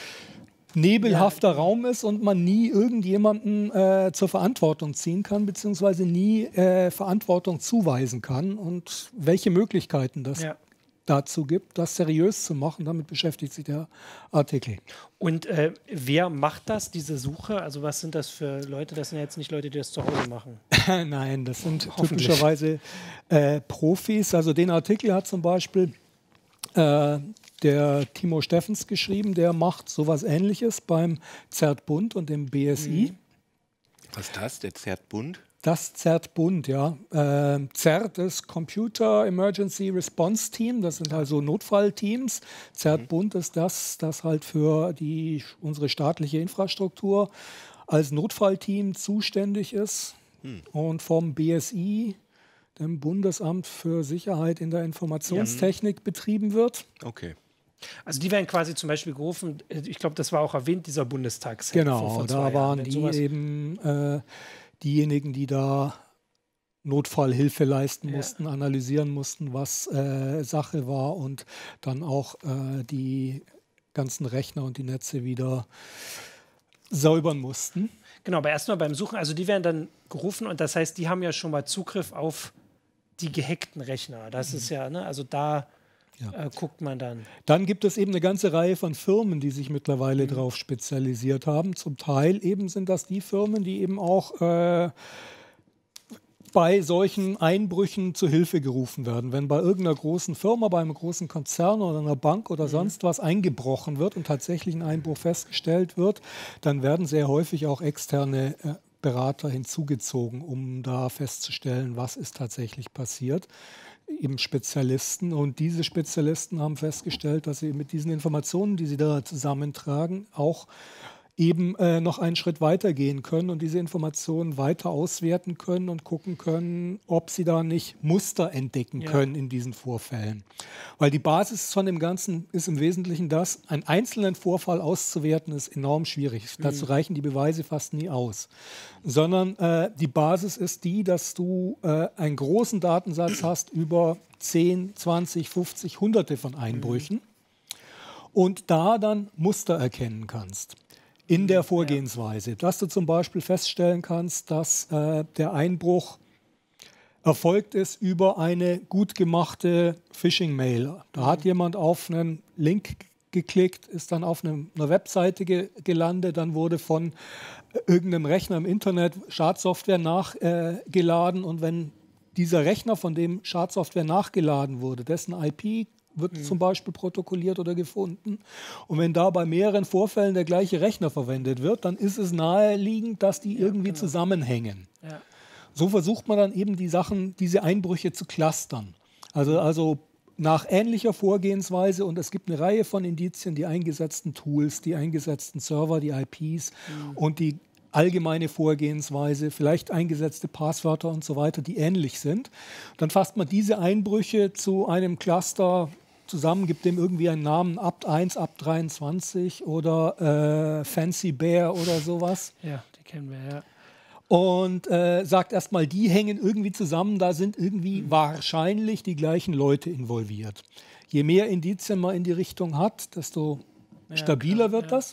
nebelhafter Raum ist und man nie irgendjemanden äh, zur Verantwortung ziehen kann, beziehungsweise nie äh, Verantwortung zuweisen kann. Und welche Möglichkeiten das Ja. dazu gibt, das seriös zu machen, damit beschäftigt sich der Artikel. Und äh, wer macht das, diese Suche? Also was sind das für Leute? Das sind ja jetzt nicht Leute, die das zu Hause machen. Nein, das sind Hoffentlich. typischerweise äh, Profis. Also den Artikel hat zum Beispiel äh, der Timo Steffens geschrieben, der macht sowas Ähnliches beim Zertbund und dem B S I. Was ist das? Der Zertbund? Das Zertbund, ja. Äh, Zert ist Computer Emergency Response Team, das sind also Notfallteams. Zertbund ist das, das halt für die, unsere staatliche Infrastruktur als Notfallteam zuständig ist. Und vom B S I, dem Bundesamt für Sicherheit in der Informationstechnik, betrieben wird. Okay. Also die werden quasi zum Beispiel gerufen, äh, ich glaube, das war auch erwähnt, dieser Bundestagshack Genau, vor- vor zwei da Jahren. waren Wenn die sowas- eben äh, diejenigen, die da Notfallhilfe leisten Ja. mussten, analysieren mussten, was äh, Sache war und dann auch äh, die ganzen Rechner und die Netze wieder säubern mussten. Genau, aber erstmal beim Suchen, also die werden dann gerufen und das heißt, die haben ja schon mal Zugriff auf die gehackten Rechner. Das ist ja, ne, also da Ja. äh, guckt man dann. Dann gibt es eben eine ganze Reihe von Firmen, die sich mittlerweile Mhm. darauf spezialisiert haben. Zum Teil eben sind das die Firmen, die eben auch äh, bei solchen Einbrüchen zu Hilfe gerufen werden. Wenn bei irgendeiner großen Firma, bei einem großen Konzern oder einer Bank oder sonst was eingebrochen wird und tatsächlich ein Einbruch festgestellt wird, dann werden sehr häufig auch externe äh, Berater hinzugezogen, um da festzustellen, was ist tatsächlich passiert. Eben Spezialisten. Und diese Spezialisten haben festgestellt, dass sie mit diesen Informationen, die sie da zusammentragen, auch eben äh, noch einen Schritt weiter gehen können und diese Informationen weiter auswerten können und gucken können, ob sie da nicht Muster entdecken Ja. können in diesen Vorfällen. Weil die Basis von dem Ganzen ist im Wesentlichen das, einen einzelnen Vorfall auszuwerten ist enorm schwierig. Mhm. Dazu reichen die Beweise fast nie aus. Sondern äh, die Basis ist die, dass du äh, einen großen Datensatz hast über zehn, zwanzig, fünfzig, hunderte von Einbrüchen und da dann Muster erkennen kannst in der Vorgehensweise. Dass du zum Beispiel feststellen kannst, dass äh, der Einbruch erfolgt ist über eine gut gemachte Phishing-Mail. Da hat jemand auf einen Link geklickt, ist dann auf eine, einer Webseite ge gelandet, dann wurde von irgendeinem Rechner im Internet Schadsoftware nachgeladen äh, und wenn dieser Rechner, von dem Schadsoftware nachgeladen wurde, dessen I P wird mhm. zum Beispiel protokolliert oder gefunden. Und wenn da bei mehreren Vorfällen der gleiche Rechner verwendet wird, dann ist es naheliegend, dass die Ja, irgendwie genau. zusammenhängen. Ja. So versucht man dann eben die Sachen, diese Einbrüche zu clustern. Also, also nach ähnlicher Vorgehensweise, und es gibt eine Reihe von Indizien, die eingesetzten Tools, die eingesetzten Server, die I Ps mhm. und die allgemeine Vorgehensweise, vielleicht eingesetzte Passwörter und so weiter, die ähnlich sind. Dann fasst man diese Einbrüche zu einem Cluster zusammen, gibt dem irgendwie einen Namen, Abt eins, Abt dreiundzwanzig oder äh, Fancy Bear oder sowas. Ja, die kennen wir, ja. Und äh, sagt erstmal, die hängen irgendwie zusammen, da sind irgendwie mhm. wahrscheinlich die gleichen Leute involviert. Je mehr Indizien man in die Richtung hat, desto Ja, stabiler klar, wird ja. das.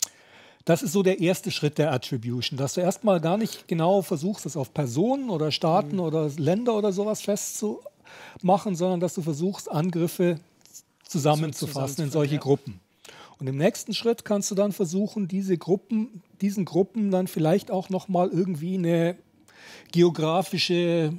Das ist so der erste Schritt der Attribution, dass du erstmal gar nicht genau versuchst, das auf Personen oder Staaten mhm. oder Länder oder sowas festzumachen, sondern dass du versuchst, Angriffe zusammenzufassen in solche ja. Gruppen. Und im nächsten Schritt kannst du dann versuchen, diese Gruppen, diesen Gruppen dann vielleicht auch nochmal irgendwie eine geografische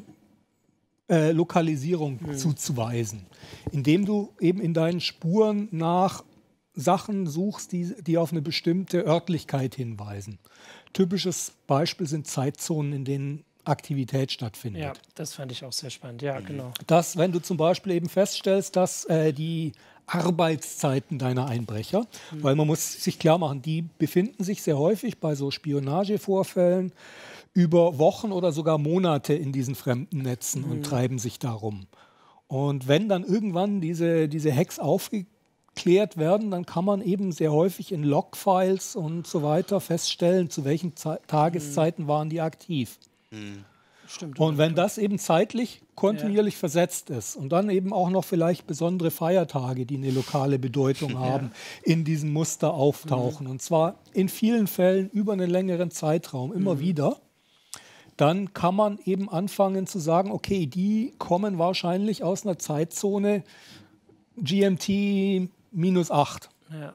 äh, Lokalisierung mhm. zuzuweisen, indem du eben in deinen Spuren nach Sachen suchst, die, die auf eine bestimmte Örtlichkeit hinweisen. Typisches Beispiel sind Zeitzonen, in denen Aktivität stattfindet. Ja, das fand ich auch sehr spannend. Ja, genau. Dass, wenn du zum Beispiel eben feststellst, dass äh, die Arbeitszeiten deiner Einbrecher, mhm. weil man muss sich klar machen, die befinden sich sehr häufig bei so Spionagevorfällen über Wochen oder sogar Monate in diesen fremden Netzen mhm. und treiben sich darum. Und wenn dann irgendwann diese, diese Hacks aufgeklärt werden, dann kann man eben sehr häufig in Logfiles und so weiter feststellen, zu welchen Ze- Tageszeiten mhm. waren die aktiv. Mhm. Stimmt. Und wenn das eben zeitlich kontinuierlich ja. versetzt ist und dann eben auch noch vielleicht besondere Feiertage, die eine lokale Bedeutung ja. haben, in diesem Muster auftauchen, mhm. und zwar in vielen Fällen über einen längeren Zeitraum immer mhm. wieder, dann kann man eben anfangen zu sagen, okay, die kommen wahrscheinlich aus einer Zeitzone G M T minus acht. Ja.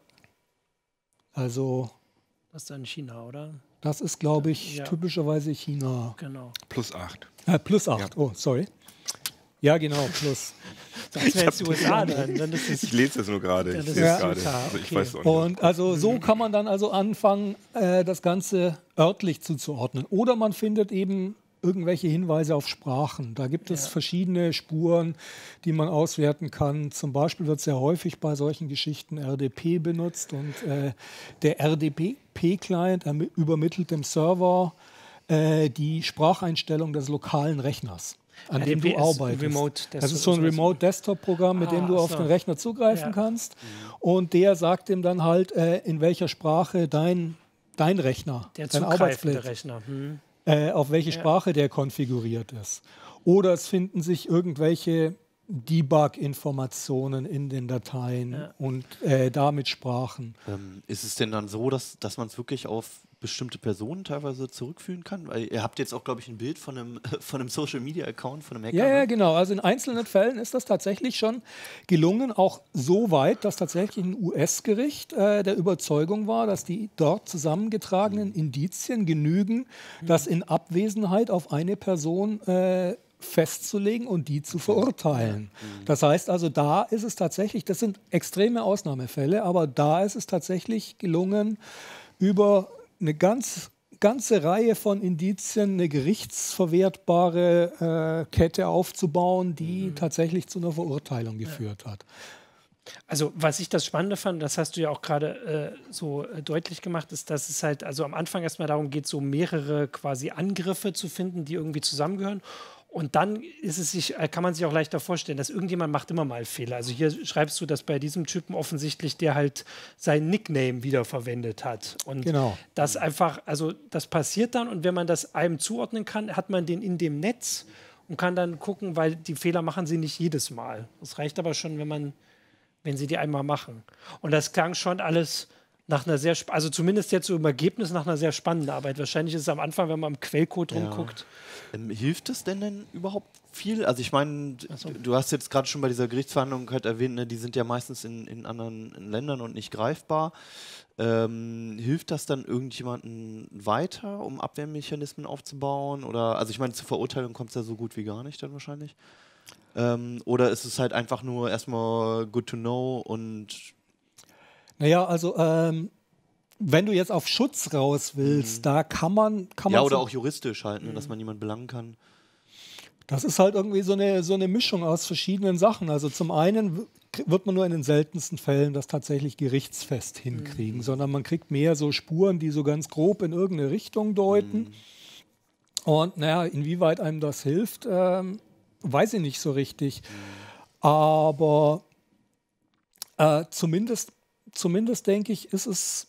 Also das ist dann China, oder? das ist, glaube ich, Ja. typischerweise China. Genau. Plus acht. Äh, plus acht, Ja. oh, sorry. Ja, genau, plus. Das wäre jetzt die U S A drin. Dann ist es Ich lese das nur gerade. Ich, Ja, das sehe ist es gerade. Utah, Also ich okay. weiß es auch nicht. Und also so kann man dann also anfangen, äh, das Ganze örtlich zuzuordnen. Oder man findet eben irgendwelche Hinweise auf Sprachen. Da gibt es Ja. verschiedene verschiedene Spuren, die man auswerten kann. Zum Beispiel wird sehr häufig bei solchen Geschichten R D P benutzt. Und äh, der R D P-Client übermittelt dem Server äh, die Spracheinstellung des lokalen Rechners, an R D dem P du ist arbeitest. Remote Desktop, das ist so ein sowas. Remote-Desktop-Programm, mit Ah, dem du auf so. den Rechner zugreifen Ja. kannst. Und der sagt ihm dann halt, äh, in welcher Sprache dein, dein Rechner, Der dein zugreifende Arbeitsplatz, Rechner. Hm. äh, auf welche Ja. Sprache der konfiguriert ist. Oder es finden sich irgendwelche Debug-Informationen in den Dateien Ja. und äh, damit Sprachen. Ähm, ist es denn dann so, dass, dass man es wirklich auf bestimmte Personen teilweise zurückführen kann? Weil ihr habt jetzt auch, glaube ich, ein Bild von einem, von einem Social-Media-Account, von einem Hacker. Ja, ja, ne? genau. Also in einzelnen Fällen ist das tatsächlich schon gelungen, auch so weit, dass tatsächlich ein U S-Gericht äh, der Überzeugung war, dass die dort zusammengetragenen Indizien genügen, das in Abwesenheit auf eine Person äh, festzulegen und die zu verurteilen. Das heißt also, da ist es tatsächlich, das sind extreme Ausnahmefälle, aber da ist es tatsächlich gelungen, über eine ganz, ganze Reihe von Indizien eine gerichtsverwertbare äh, Kette aufzubauen, die mhm. tatsächlich zu einer Verurteilung geführt ja. hat. Also was ich das Spannende fand, das hast du ja auch gerade äh, so äh, deutlich gemacht, ist, dass es halt also am Anfang erstmal darum geht, so mehrere quasi Angriffe zu finden, die irgendwie zusammengehören. Und dann ist es sich, äh, kann man sich auch leichter vorstellen, dass irgendjemand macht immer mal Fehler. Also hier schreibst du, dass bei diesem Typen offensichtlich der halt sein Nickname wiederverwendet hat. Und Genau. das einfach, also das passiert dann und wenn man das einem zuordnen kann, hat man den in dem Netz und kann dann gucken, weil die Fehler machen sie nicht jedes Mal. Das reicht aber schon, wenn man wenn sie die einmal machen. Und das klang schon alles nach einer sehr, also zumindest jetzt so im Ergebnis nach einer sehr spannenden Arbeit. Wahrscheinlich ist es am Anfang, wenn man im Quellcode Ja. rumguckt. Ähm, hilft es denn denn überhaupt viel? Also ich meine, so. du hast jetzt gerade schon bei dieser Gerichtsverhandlung halt erwähnt, ne, die sind ja meistens in, in anderen Ländern und nicht greifbar. Ähm, hilft das dann irgendjemandem weiter, um Abwehrmechanismen aufzubauen? Oder, also ich meine, zur Verurteilung kommt es ja so gut wie gar nicht dann wahrscheinlich. Ähm, oder ist es halt einfach nur erstmal good to know und Naja, also ähm, wenn du jetzt auf Schutz raus willst, Mhm. da kann man, kann man ja, oder so, auch juristisch halt, ne, dass man niemanden belangen kann. das ist halt irgendwie so eine, so eine Mischung aus verschiedenen Sachen. Also zum einen w- k- wird man nur in den seltensten Fällen das tatsächlich gerichtsfest hinkriegen, sondern man kriegt mehr so Spuren, die so ganz grob in irgendeine Richtung deuten. Und naja, inwieweit einem das hilft, ähm, weiß ich nicht so richtig. Aber äh, zumindest, zumindest denke ich, ist es,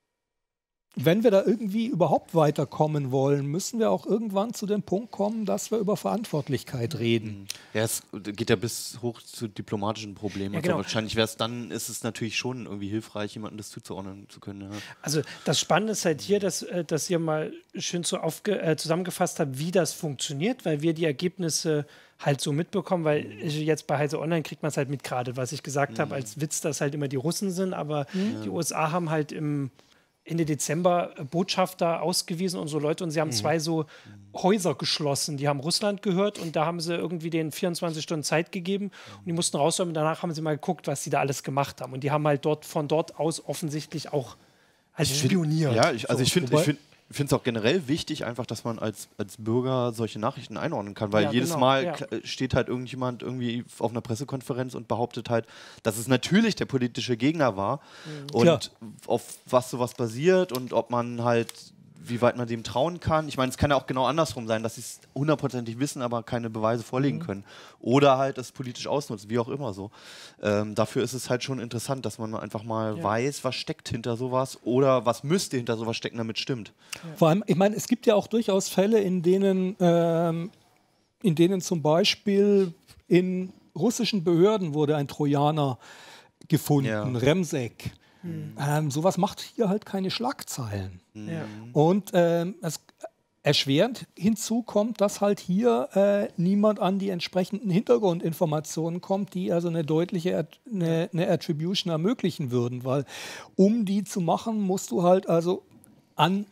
wenn wir da irgendwie überhaupt weiterkommen wollen, müssen wir auch irgendwann zu dem Punkt kommen, dass wir über Verantwortlichkeit reden. Ja, es geht ja bis hoch zu diplomatischen Problemen. Ja, Also genau. wahrscheinlich wäre es dann, ist es natürlich schon irgendwie hilfreich, jemandem das zuzuordnen zu können. Ja. Also das Spannende ist halt hier, dass, äh, dass ihr mal schön so aufge äh, zusammengefasst habt, wie das funktioniert, weil wir die Ergebnisse halt so mitbekommen, weil ich jetzt bei Heise Online kriegt man es halt mit gerade, was ich gesagt habe als Witz, dass halt immer die Russen sind, aber die U S A haben halt im Ende Dezember Botschafter ausgewiesen und so Leute und sie haben zwei so Häuser geschlossen, die haben Russland gehört und da haben sie irgendwie denen vierundzwanzig Stunden Zeit gegeben und die mussten rausräumen und danach haben sie mal geguckt, was sie da alles gemacht haben und die haben halt dort von dort aus offensichtlich auch als spioniert. Ja, ich, also ich finde wobei- ich find, finde es auch generell wichtig, einfach, dass man als, als Bürger solche Nachrichten einordnen kann, weil Ja, jedes genau, Mal ja. k- steht halt irgendjemand irgendwie auf einer Pressekonferenz und behauptet halt, dass es natürlich der politische Gegner war und Klar. auf was sowas basiert und ob man halt, wie weit man dem trauen kann. Ich meine, es kann ja auch genau andersrum sein, dass sie es hundertprozentig wissen, aber keine Beweise vorlegen können. Oder halt das politisch ausnutzen, wie auch immer so. Ähm, dafür ist es halt schon interessant, dass man einfach mal Ja. weiß, was steckt hinter sowas oder was müsste hinter sowas stecken, damit stimmt. Vor allem, ich meine, es gibt ja auch durchaus Fälle, in denen, ähm, in denen zum Beispiel in russischen Behörden wurde ein Trojaner gefunden, Ja. Remsek. Ähm, sowas macht hier halt keine Schlagzeilen. Ja. Und ähm, es erschwerend hinzu kommt, dass halt hier äh, niemand an die entsprechenden Hintergrundinformationen kommt, die also eine deutliche At eine, eine Attribution ermöglichen würden, weil um die zu machen, musst du halt also an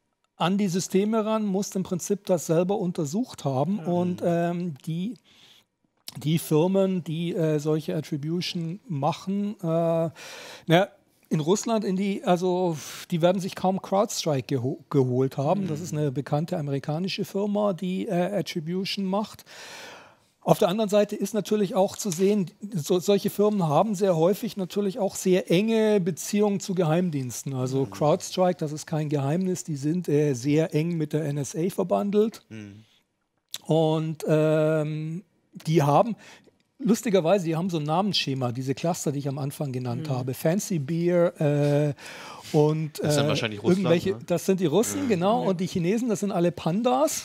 an die Systeme ran, musst im Prinzip das selber untersucht haben und ähm, die die Firmen, die äh, solche Attribution machen, äh, na, in Russland, in die, also die werden sich kaum CrowdStrike geho geholt haben. Das ist eine bekannte amerikanische Firma, die äh, Attribution macht. Auf der anderen Seite ist natürlich auch zu sehen, so, solche Firmen haben sehr häufig natürlich auch sehr enge Beziehungen zu Geheimdiensten. Also CrowdStrike, das ist kein Geheimnis, die sind äh, sehr eng mit der N S A verbandelt. Und ähm, die haben, lustigerweise, die haben so ein Namensschema, diese Cluster, die ich am Anfang genannt habe. Fancy Beer äh, und Das sind äh, wahrscheinlich Russland, irgendwelche, ne? das sind die Russen, genau, und die Chinesen, das sind alle Pandas.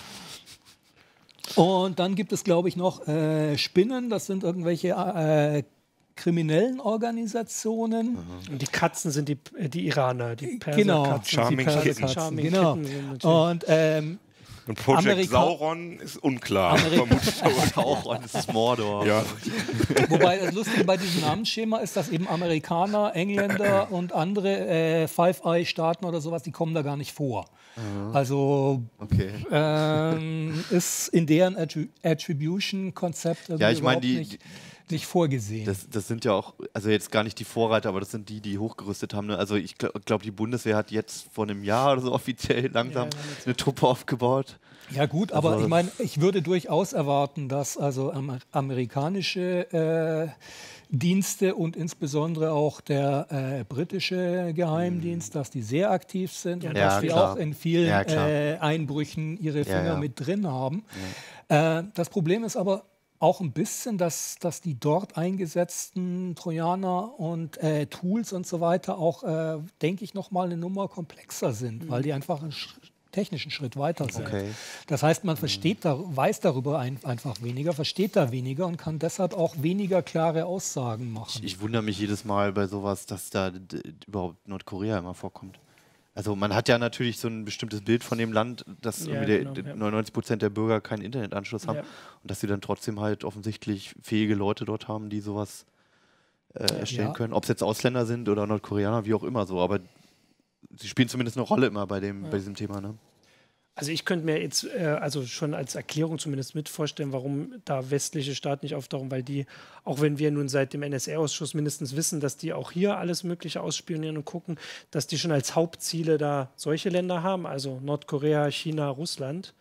Und dann gibt es, glaube ich, noch äh, Spinnen, das sind irgendwelche äh, kriminellen Organisationen. Und die Katzen sind die, äh, die Iraner, die Genau, Perserkatzen. Charming die Perserkatzen. Kitten. Charming genau. Kitten sind natürlich- Und ähm, Und Project Amerika- Sauron ist unklar. Amerika- vermutlich aber. Auch, und es ist Mordor. Ja. wobei das Lustige bei diesem Namensschema ist, dass eben Amerikaner, Engländer und andere äh, Five-Eye-Staaten oder sowas, die kommen da gar nicht vor. Also Okay. ähm, ist in deren Attri Attribution-Konzept irgendwie Ja, ich meine, überhaupt die, nicht. die, nicht vorgesehen. Das, das sind ja auch, also jetzt gar nicht die Vorreiter, aber das sind die, die hochgerüstet haben. Ne? Also ich glaube, glaub, die Bundeswehr hat jetzt vor einem Jahr oder so offiziell langsam Ja, eine Truppe aufgebaut. Ja gut, aber Also- ich meine, ich würde durchaus erwarten, dass also amer amerikanische äh, Dienste und insbesondere auch der äh, britische Geheimdienst, dass die sehr aktiv sind und Ja, dass die klar. auch in vielen Ja, klar. äh, Einbrüchen ihre Finger ja. mit drin haben. Äh, das Problem ist aber auch ein bisschen, dass, dass die dort eingesetzten Trojaner und äh, Tools und so weiter auch, äh, denke ich, nochmal eine Nummer komplexer sind, weil die einfach einen sch technischen Schritt weiter sind. Okay. Das heißt, man versteht da, weiß darüber ein, einfach weniger, versteht da weniger und kann deshalb auch weniger klare Aussagen machen. Ich wundere mich jedes Mal bei sowas, dass da d- überhaupt Nordkorea immer vorkommt. Also man hat ja natürlich so ein bestimmtes Bild von dem Land, dass Ja, irgendwie genau, der, ja. neunundneunzig Prozent der Bürger keinen Internetanschluss haben Ja. und dass sie dann trotzdem halt offensichtlich fähige Leute dort haben, die sowas äh, erstellen Ja. können. Ob es jetzt Ausländer sind oder Nordkoreaner, wie auch immer so, aber sie spielen zumindest eine Rolle immer bei, dem, bei diesem Thema. Ne? Also ich könnte mir jetzt äh, also schon als Erklärung zumindest mit vorstellen, warum da westliche Staaten nicht auftauchen, weil die, auch wenn wir nun seit dem N S A-Ausschuss mindestens wissen, dass die auch hier alles Mögliche ausspionieren und gucken, dass die schon als Hauptziele da solche Länder haben, also Nordkorea, China, Russland,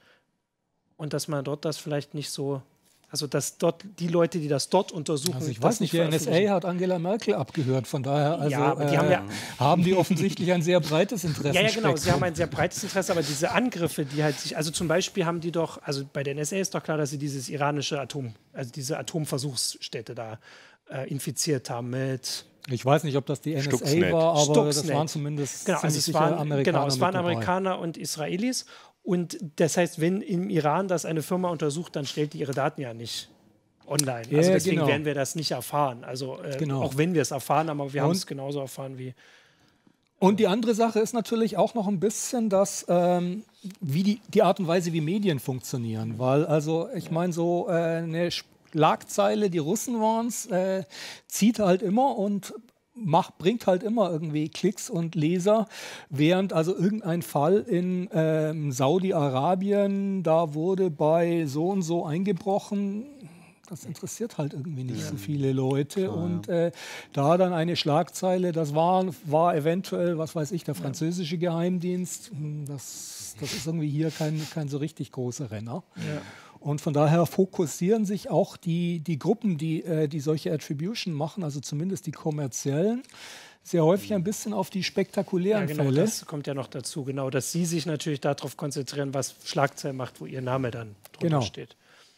und dass man dort das vielleicht nicht so, also dass dort die Leute, die das dort untersuchen, Also ich das weiß nicht, der N S veröffentlichen. A hat Angela Merkel abgehört, von daher also, Ja, aber die äh, haben ja- haben die offensichtlich ein sehr breites Interesse. Ja, ja, genau. Sie haben ein sehr breites Interesse, aber diese Angriffe, die halt sich, also zum Beispiel haben die doch, also bei der N S A ist doch klar, dass sie dieses iranische Atom, also diese Atomversuchsstätte da äh, infiziert haben mit. Ich weiß nicht, ob das die N S A Stuxnet. war, aber das Stuxnet. waren zumindest Genau, also ziemlich es sicher waren, Amerikaner genau, es waren mit dabei. Amerikaner und Israelis. Und das heißt, wenn im Iran das eine Firma untersucht, dann stellt die ihre Daten ja nicht online. Ja, Also deswegen genau. werden wir das nicht erfahren. Also äh, Genau. auch wenn wir es erfahren haben, aber wir haben Und- es genauso erfahren wie. Und die andere Sache ist natürlich auch noch ein bisschen, dass ähm, wie die, die Art und Weise, wie Medien funktionieren. Weil, also, ich meine, so äh, eine Schlagzeile, die Russen waren es, äh, zieht halt immer und macht, bringt halt immer irgendwie Klicks und Leser, während also irgendein Fall in ähm, Saudi-Arabien, da wurde bei so und so eingebrochen. Das interessiert halt irgendwie nicht so viele Leute. Und äh, da dann eine Schlagzeile, das war, war eventuell, was weiß ich, der französische Geheimdienst. Hm, Das, das ist irgendwie hier kein, kein so richtig großer Renner. Und von daher fokussieren sich auch die, die Gruppen, die, äh, die solche Attribution machen, also zumindest die kommerziellen, sehr häufig ein bisschen auf die Ja, spektakulären genau, Fälle. das kommt ja noch dazu, genau, dass sie sich natürlich darauf konzentrieren, was Schlagzeilen macht, wo ihr Name dann drunter Genau. steht.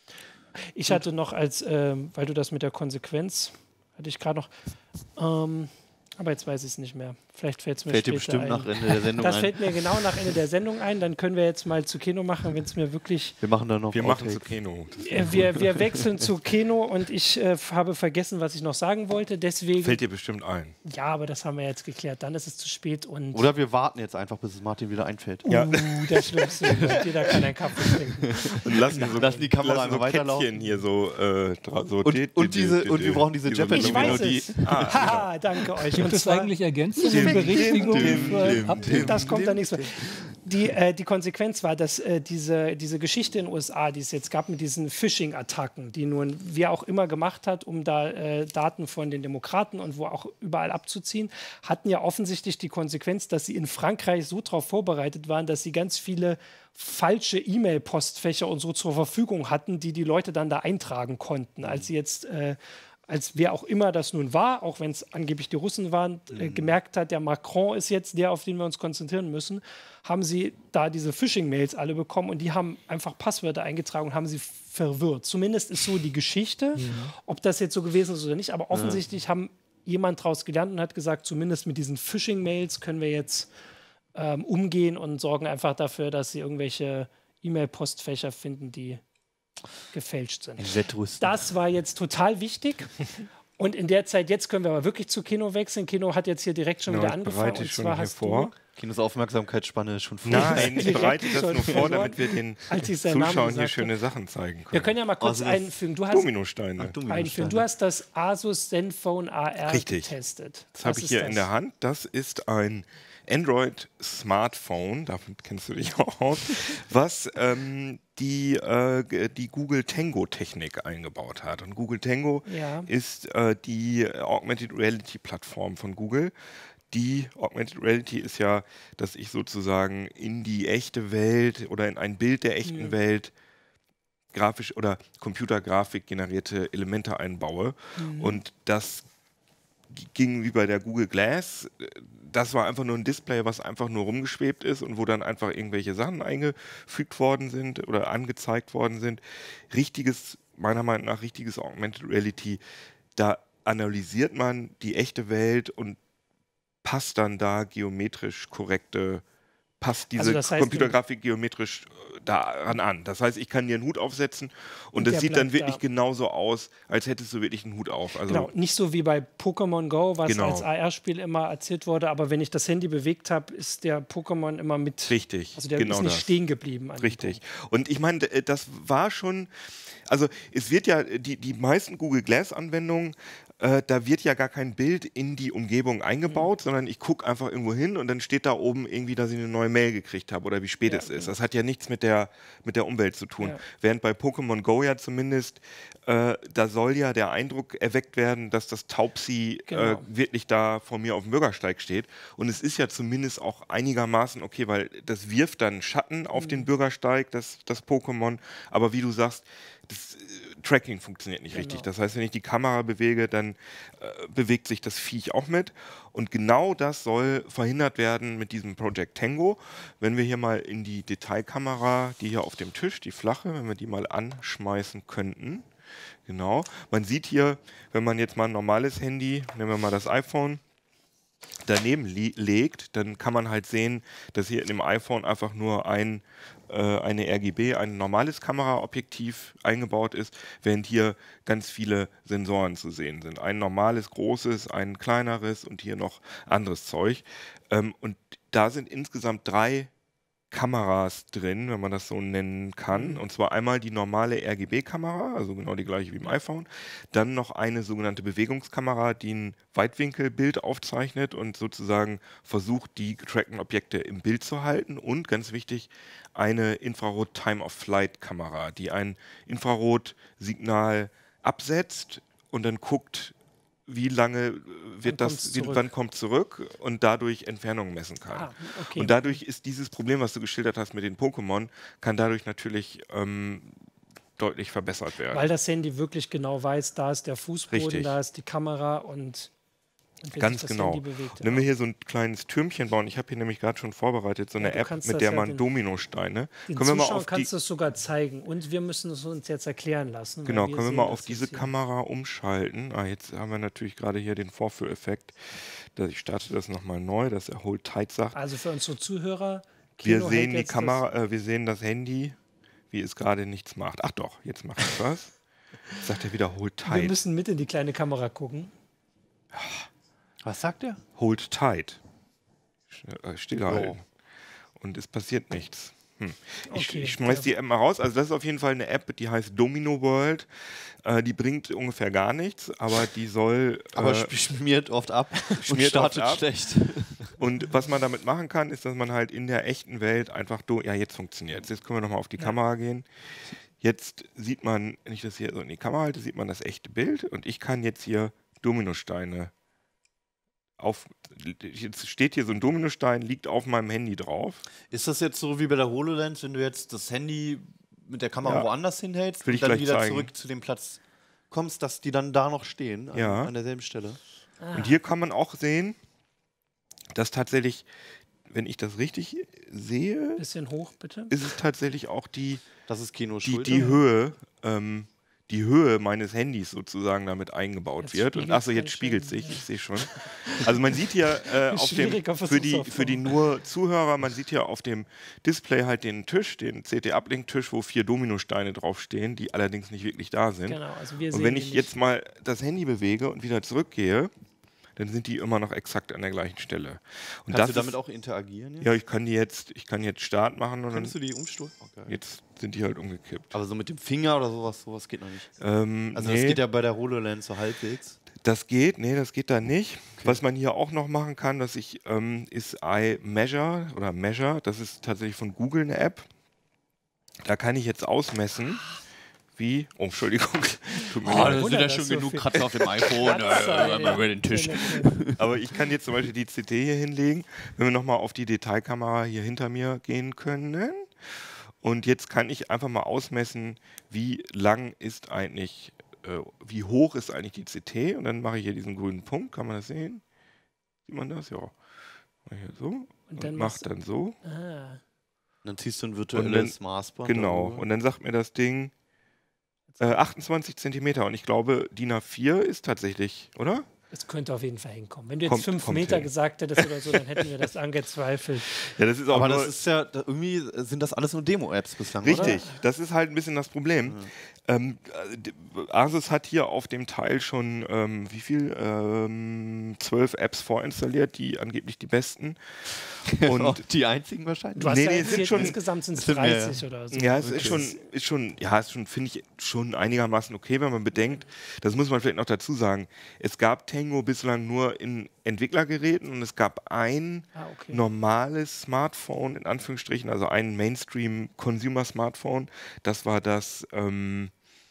Ich hatte noch als, ähm, weil du das mit der Konsequenz, hatte ich gerade noch, ähm, aber jetzt weiß ich es nicht mehr. Vielleicht fällt es mir Fällt dir später bestimmt ein. nach Ende der Sendung Das ein. fällt mir genau nach Ende der Sendung ein. Dann können wir jetzt mal zu Keno machen, wenn es mir wirklich. Wir machen da noch Wir machen zu Outtakes. Keno. Das Äh, wir, wir wechseln zu Keno und ich äh, habe vergessen, was ich noch sagen wollte. Deswegen. fällt dir bestimmt ein. Ja, aber das haben wir jetzt geklärt. Dann ist es zu spät und. Oder wir warten jetzt einfach, bis es Martin wieder einfällt. Ja. Uh, der Schlimmste. Jeder kann einen Kaffee trinken. Und lassen, so, Lassen die Kamera lassen so einfach weiterlaufen. Käppchen hier so, äh, dra- so Und- di- und di- diese- di- und wir di- brauchen diese Jeopardy- Ich weiß Melodie. es. Ah, Haha, danke euch. Gibt Und es zwar- eigentlich Ergänzungen, Berichtigungen? für Ab- Das kommt dann nächstes Mal. Die, äh, die Konsequenz war, dass äh, diese, diese Geschichte in den U S A, die es jetzt gab mit diesen Phishing-Attacken, die nun wer auch immer gemacht hat, um da äh, Daten von den Demokraten und wo auch überall abzuziehen, hatten ja offensichtlich die Konsequenz, dass sie in Frankreich so darauf vorbereitet waren, dass sie ganz viele falsche E-Mail-Postfächer und so zur Verfügung hatten, die die Leute dann da eintragen konnten, als sie jetzt äh, als wer auch immer das nun war, auch wenn es angeblich die Russen waren, äh, gemerkt hat, der Macron ist jetzt der, auf den wir uns konzentrieren müssen, haben sie da diese Phishing-Mails alle bekommen und die haben einfach Passwörter eingetragen und haben sie verwirrt. Zumindest ist so die Geschichte, ob das jetzt so gewesen ist oder nicht, aber offensichtlich haben jemand daraus gelernt und hat gesagt, zumindest mit diesen Phishing-Mails können wir jetzt ähm, umgehen und sorgen einfach dafür, dass sie irgendwelche E-Mail-Postfächer finden, die gefälscht sind. Ein Wettrüsten. Das war jetzt total wichtig. Und in der Zeit, jetzt können wir aber wirklich zu Kino wechseln. Kino hat jetzt hier direkt schon Genau, wieder ich angefangen. bereite Und schon zwar hier hast vor. Kinos Aufmerksamkeitsspanne ist schon voll. Nein, ich bereite das schon nur vor, verloren, damit wir den als ich seinen Namen Zuschauern hier gesagt schöne Sachen zeigen Wir können. können ja mal kurz Also das- einfügen. Du hast, Dominosteine. einfügen. Du hast das Asus Zenfone A R Richtig. getestet. Das habe Was ich ist hier das? in der Hand. Das ist ein Android-Smartphone, damit kennst du dich auch aus, was ähm, die, äh, die Google Tango-Technik eingebaut hat. Und Google Tango Ja. ist äh, die Augmented Reality-Plattform von Google. Die Augmented Reality ist ja, dass ich sozusagen in die echte Welt oder in ein Bild der echten Mhm. Welt grafisch oder Computergrafik generierte Elemente einbaue. Mhm. Und das g- ging wie bei der Google Glass. Das war einfach nur ein Display, was einfach nur rumgeschwebt ist und wo dann einfach irgendwelche Sachen eingefügt worden sind oder angezeigt worden sind. Richtiges, meiner Meinung nach, richtiges Augmented Reality, da analysiert man die echte Welt und passt dann da geometrisch korrekte, passt diese Also das heißt, Computergrafik geometrisch äh, daran an. Das heißt, ich kann dir einen Hut aufsetzen und, Und das der sieht dann bleibt wirklich da. genauso aus, als hättest du wirklich einen Hut auf. Also Genau, nicht so wie bei Pokémon Go, was Genau. als A R-Spiel immer erzählt wurde, aber wenn ich das Handy bewegt habe, ist der Pokémon immer mit. richtig, Also der genau ist nicht das. stehen geblieben. an dem Richtig. Punkt. Und ich meine, d- das war schon, also es wird ja, die, die meisten Google Glass-Anwendungen, äh, da wird ja gar kein Bild in die Umgebung eingebaut, Mhm. sondern ich gucke einfach irgendwo hin und dann steht da oben irgendwie, dass ich eine neue Mail gekriegt habe oder wie spät Ja, es ist. genau. Das hat ja nichts mit der, mit der Umwelt zu tun. Ja. Während bei Pokémon Go ja zumindest, äh, da soll ja der Eindruck erweckt werden, dass das Taubsi äh, Genau. wirklich da vor mir auf dem Bürgersteig steht. Und es ist ja zumindest auch einigermaßen okay, weil das wirft dann Schatten auf Mhm. den Bürgersteig, das, das Pokémon. Aber wie du sagst, das äh, Tracking funktioniert nicht richtig. Genau. Das heißt, wenn ich die Kamera bewege, dann äh, bewegt sich das Viech auch mit. Und genau das soll verhindert werden mit diesem Project Tango. Wenn wir hier mal in die Detailkamera, die hier auf dem Tisch, die flache, wenn wir die mal anschmeißen könnten. Genau. Man sieht hier, wenn man jetzt mal ein normales Handy, nehmen wir mal das iPhone, daneben li- legt, dann kann man halt sehen, dass hier in dem iPhone einfach nur ein, äh, eine R G B, ein normales Kameraobjektiv eingebaut ist, während hier ganz viele Sensoren zu sehen sind. Ein normales, großes, ein kleineres und hier noch anderes Zeug. Ähm, und da sind insgesamt drei Kameras drin, wenn man das so nennen kann. Und zwar einmal die normale R G B-Kamera, also genau die gleiche wie im iPhone. Dann noch eine sogenannte Bewegungskamera, die ein Weitwinkelbild aufzeichnet und sozusagen versucht, die getrackten Objekte im Bild zu halten. Und ganz wichtig, eine Infrarot-Time-of-Flight-Kamera, die ein Infrarotsignal absetzt und dann guckt, wie lange wird Wann kommt's das, wie, zurück? wann kommt zurück und dadurch Entfernungen messen kann. Ah, okay. Und dadurch ist dieses Problem, was du geschildert hast mit den Pokémon, kann dadurch natürlich ähm, deutlich verbessert werden. Weil das Handy wirklich genau weiß, da ist der Fußboden, Richtig. da ist die Kamera und, und wenn Ganz sich das genau. Handy bewegt. Wenn wir hier so ein kleines Türmchen bauen, ich habe hier nämlich gerade schon vorbereitet, so Ja, eine du App, kannst mit das der ja man den- Dominosteine. Den Können wir mal Zuschauern auf die, kannst du es sogar zeigen. Und wir müssen es uns jetzt erklären lassen. weil genau, können wir sehen mal das auf jetzt diese hier. Kamera umschalten. Ah, jetzt haben wir natürlich gerade hier den Vorführeffekt. Da- Ich starte das nochmal neu, dass er Hold Tight sagt. Also für unsere Zuhörer, Wir Kino hält sehen die jetzt Kamera, äh, wir sehen das Handy, wie es gerade nichts macht. Ach doch, jetzt macht es was. Jetzt sagt er wieder Hold Das, wir Tight. müssen mit in die kleine Kamera gucken. Was sagt er? Hold Tight. Sch- äh, Stillhalten. Und es passiert nichts. Hm. Ich, Okay, ich schmeiß ja. die App mal raus. Also das ist auf jeden Fall eine App, die heißt Domino World. Äh, die bringt ungefähr gar nichts, aber die soll... Aber äh, sp- schmiert oft ab und schmiert startet oft ab. schlecht. Und was man damit machen kann, ist, dass man halt in der echten Welt einfach... Do ja, jetzt funktioniert es. Jetzt können wir nochmal auf die Ja. Kamera gehen. Jetzt sieht man, wenn ich das hier so in die Kamera halte, sieht man das echte Bild. Und ich kann jetzt hier Dominosteine auf... Jetzt steht hier so ein Dominostein, liegt auf meinem Handy drauf. Ist das jetzt so wie bei der HoloLens, wenn du jetzt das Handy mit der Kamera Ja. woanders hinhältst Will und ich dann gleich wieder zeigen. zurück zu dem Platz kommst, dass die dann da noch stehen, an, Ja. an derselben Stelle? Ah, Und hier kann man auch sehen, dass tatsächlich, wenn ich das richtig sehe, bisschen hoch, bitte. ist es tatsächlich auch die, Das ist Kino die, Schulter. die Höhe, ähm, die Höhe meines Handys sozusagen damit eingebaut Jetzt wird. Und spiegelt's achso, jetzt ganz spiegelt schön, sich, ja. ich sehe schon. Also man sieht hier äh, auf dem, Schwieriger für die, Versuchsaufbau. für die nur Zuhörer, man sieht hier auf dem Display halt den Tisch, den C T-Uplink-Tisch, wo vier Dominosteine draufstehen, die allerdings nicht wirklich da sind. Genau, also wir Und sehen wenn die ich nicht. jetzt mal das Handy bewege und wieder zurückgehe, dann sind die immer noch exakt an der gleichen Stelle. Und Kannst das du damit ist, auch interagieren? Jetzt? ja, ich kann die jetzt, ich kann jetzt Start machen und dann, Kannst du die umstoßen? Okay. jetzt sind die halt umgekippt. Aber so mit dem Finger oder sowas, sowas geht noch nicht. Ähm, Also nee, das geht ja bei der HoloLens so halbwegs. das geht, nee, das geht da nicht. Was man hier auch noch machen kann, dass ich, ähm, ist iMeasure oder Measure, das ist tatsächlich von Google eine App. Da kann ich jetzt ausmessen, wie, oh, Entschuldigung, tut mir Oh, leid. da sind ja schon so genug viel Kratzer auf dem iPhone äh, über den Tisch. Aber ich kann jetzt zum Beispiel die C T hier hinlegen, wenn wir nochmal auf die Detailkamera hier hinter mir gehen können. Und jetzt kann ich einfach mal ausmessen, wie lang ist eigentlich, äh, wie hoch ist eigentlich die C T. Und dann mache ich hier diesen grünen Punkt, kann man das sehen? Sieht man das? Ja. Mach hier so und, Und dann mach machst du- dann so. Ah. Dann ziehst du ein Und virtuelles Maßband. Genau. darüber. Und dann sagt mir das Ding äh, achtundzwanzig Zentimeter. Und ich glaube, D I N A vier ist tatsächlich, oder? Es könnte auf jeden Fall hinkommen. Wenn du jetzt Kommt- fünf kommt Meter hin. gesagt hättest oder so, dann hätten wir das angezweifelt. Ja, das ist auch Aber nur, das ist ja, da, irgendwie sind das alles nur Demo-Apps bislang, richtig. oder? Das ist halt ein bisschen das Problem. Ähm, äh, d- Asus hat hier auf dem Teil schon, ähm, wie viel? Ähm, zwölf Apps vorinstalliert, die angeblich die besten. Und Und die einzigen wahrscheinlich. Du hast Nee, ja nee, erzählt, sind schon- insgesamt sind es sind mehr, dreißig oder so. ja, es Okay. ist schon, ist schon, ja, ist schon, finde ich, schon einigermaßen okay, wenn man bedenkt, das muss man vielleicht noch dazu sagen, es gab Tango bislang nur in Entwicklergeräten und es gab ein Ah, okay. normales Smartphone, in Anführungsstrichen, also ein Mainstream-Consumer-Smartphone. Das war das ähm,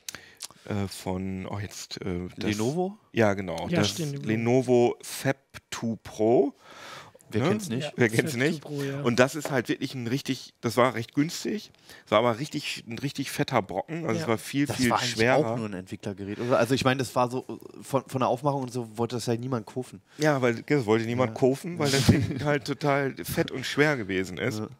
äh, von, oh jetzt, äh, das, Lenovo? Ja, genau. Ja, das stimmt. Lenovo Fab zwei Pro. Wer Ne? kennt's nicht? Ja, Wer kennt's Fab nicht? zwei Pro, ja. Und das ist halt wirklich ein richtig, das war recht günstig, das war aber richtig, ein richtig fetter Brocken, also Ja. es war viel, Das viel war eigentlich schwerer. auch nur ein Entwicklergerät, oder? Also ich meine, das war so, von, von der Aufmachung und so wollte das ja niemand kaufen. Ja, weil das wollte niemand Ja. kaufen, weil das Ding halt total fett und schwer gewesen ist. Ja.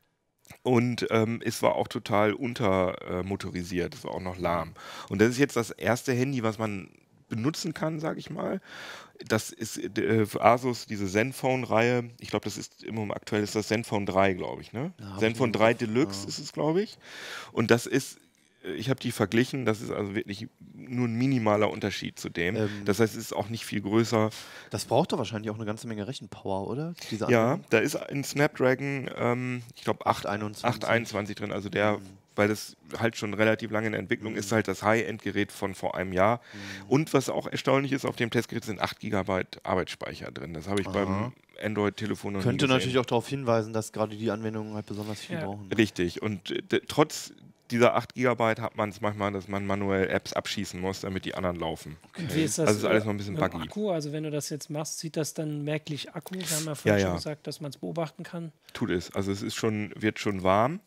Und ähm, es war auch total untermotorisiert, es war auch noch lahm. Und das ist jetzt das erste Handy, was man benutzen kann, sage ich mal. Das ist äh, für Asus, diese Zenfone-Reihe. Ich glaube, das ist im Moment aktuell ist das Zenfone drei, glaube ich. Ne? Ja, hab Zenfone ich noch drei drauf. Deluxe Ja. ist es, glaube ich. Und das ist, äh, ich habe die verglichen, das ist also wirklich nur ein minimaler Unterschied zu dem. Ähm, das heißt, es ist auch nicht viel größer. Das braucht doch wahrscheinlich auch eine ganze Menge Rechenpower, oder? Diese Ja, Anwendung? da ist ein Snapdragon, ähm, ich glaube, acht einundzwanzig drin, also der, weil das halt schon relativ lange in der Entwicklung ist, halt das High-End-Gerät von vor einem Jahr. Und was auch erstaunlich ist, auf dem Testgerät sind acht Gigabyte Arbeitsspeicher drin. Das habe ich Aha. beim Android-Telefon noch Könnte nie gesehen. natürlich auch darauf hinweisen, dass gerade die Anwendungen halt besonders viel Ja. brauchen. Richtig. Und äh, d- trotz dieser acht Gigabyte hat man es manchmal, dass man manuell Apps abschießen muss, damit die anderen laufen. Und wie ist das? Also ist alles noch ein bisschen mit dem buggy. Akku? Also wenn du das jetzt machst, sieht das dann merklich Akku? Wir haben ja vorhin Ja, schon ja. gesagt, dass man es beobachten kann. Tut es. Also es ist schon, wird schon warm.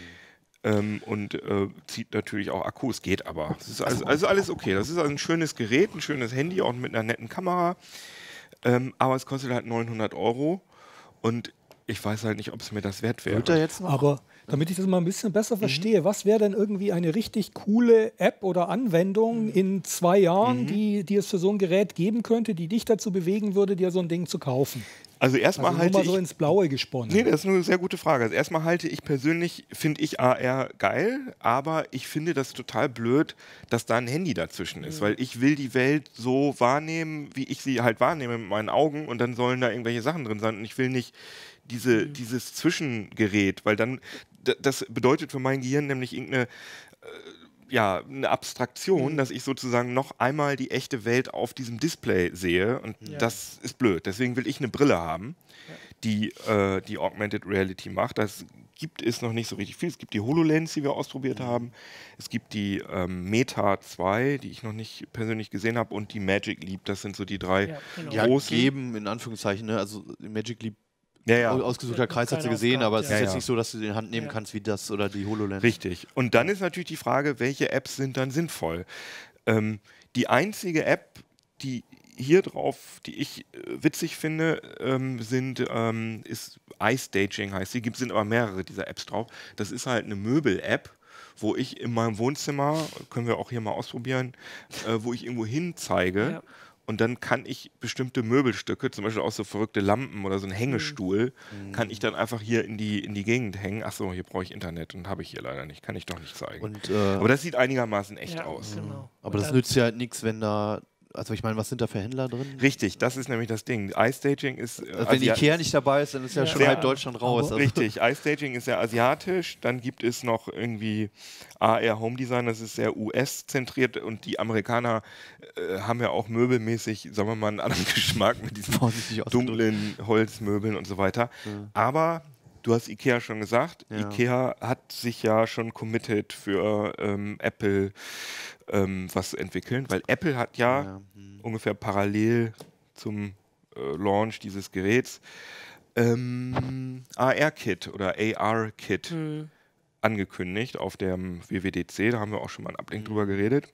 Ähm, und äh, zieht natürlich auch Akku, es geht aber. Es ist also, also alles okay. Das ist also ein schönes Gerät, ein schönes Handy, auch mit einer netten Kamera. Ähm, aber es kostet halt neunhundert Euro. Und ich weiß halt nicht, ob es mir das wert wäre. Wird er jetzt noch? Aber damit ich das mal ein bisschen besser verstehe, was wäre denn irgendwie eine richtig coole App oder Anwendung in zwei Jahren, die, die es für so ein Gerät geben könnte, die dich dazu bewegen würde, dir so ein Ding zu kaufen? Also erstmal Also nur halte mal so ich... ins Blaue gesponnen. Nee, das ist eine sehr gute Frage. Also erstmal halte ich persönlich, finde ich A R geil, aber ich finde das total blöd, dass da ein Handy dazwischen ist, weil ich will die Welt so wahrnehmen, wie ich sie halt wahrnehme mit meinen Augen und dann sollen da irgendwelche Sachen drin sein und ich will nicht diese, dieses Zwischengerät, weil dann, d- das bedeutet für mein Gehirn nämlich irgendeine ja, eine Abstraktion, dass ich sozusagen noch einmal die echte Welt auf diesem Display sehe und Ja. das ist blöd. Deswegen will ich eine Brille haben, die äh, die Augmented Reality macht. Das gibt es noch nicht so richtig viel. Es gibt die HoloLens, die wir ausprobiert haben. Es gibt die ähm, Meta zwei, die ich noch nicht persönlich gesehen habe und die Magic Leap. Das sind so die drei Ja, genau. Ja, großen. geben, in Anführungszeichen. Ne? Also Magic Leap, Ja, ja. au- ausgesuchter Wird noch Kreis hat sie keiner gesehen, aber es aufgehabt, ist ja. jetzt Ja, nicht so, dass du den in die Hand nehmen Ja. kannst wie das oder die HoloLens. Richtig. Und dann ist natürlich die Frage, welche Apps sind dann sinnvoll? Ähm, die einzige App, die hier drauf, die ich äh, witzig finde, ähm, sind, ähm, ist iStaging heißt sie. Gibt sind aber mehrere dieser Apps drauf. Das ist halt eine Möbel-App, wo ich in meinem Wohnzimmer, können wir auch hier mal ausprobieren, äh, wo ich irgendwo hin zeige. Ja. Und dann kann ich bestimmte Möbelstücke, zum Beispiel auch so verrückte Lampen oder so ein Hängestuhl, kann ich dann einfach hier in die, in die Gegend hängen. Achso, hier brauche ich Internet und habe ich hier leider nicht. Kann ich doch nicht zeigen. Und, äh, Aber das sieht einigermaßen echt Ja, aus. genau. aber Und das dann- nützt ja halt nichts, wenn da also ich meine, was sind da für Händler drin? Richtig, das ist nämlich das Ding. iStaging ist... Äh, Also wenn Asia- Ikea nicht dabei ist, dann ist ja, Ja. schon Ja. halb Deutschland raus. Also. Richtig, iStaging ist ja asiatisch, dann gibt es noch irgendwie A R Home Design, das ist sehr U S-zentriert und die Amerikaner äh, haben ja auch möbelmäßig, sagen wir mal, einen anderen Geschmack mit diesen Vorsichtig ausgedrückt. dunklen Holzmöbeln und so weiter. Aber du hast Ikea schon gesagt, Ja. Ikea hat sich ja schon committed für ähm, Apple ähm, was zu entwickeln, weil Apple hat ja, Ja, hm. ungefähr parallel zum äh, Launch dieses Geräts ähm, A R-Kit oder A R-Kit Mhm. angekündigt auf dem W W D C. Da haben wir auch schon mal einen Ablink drüber geredet.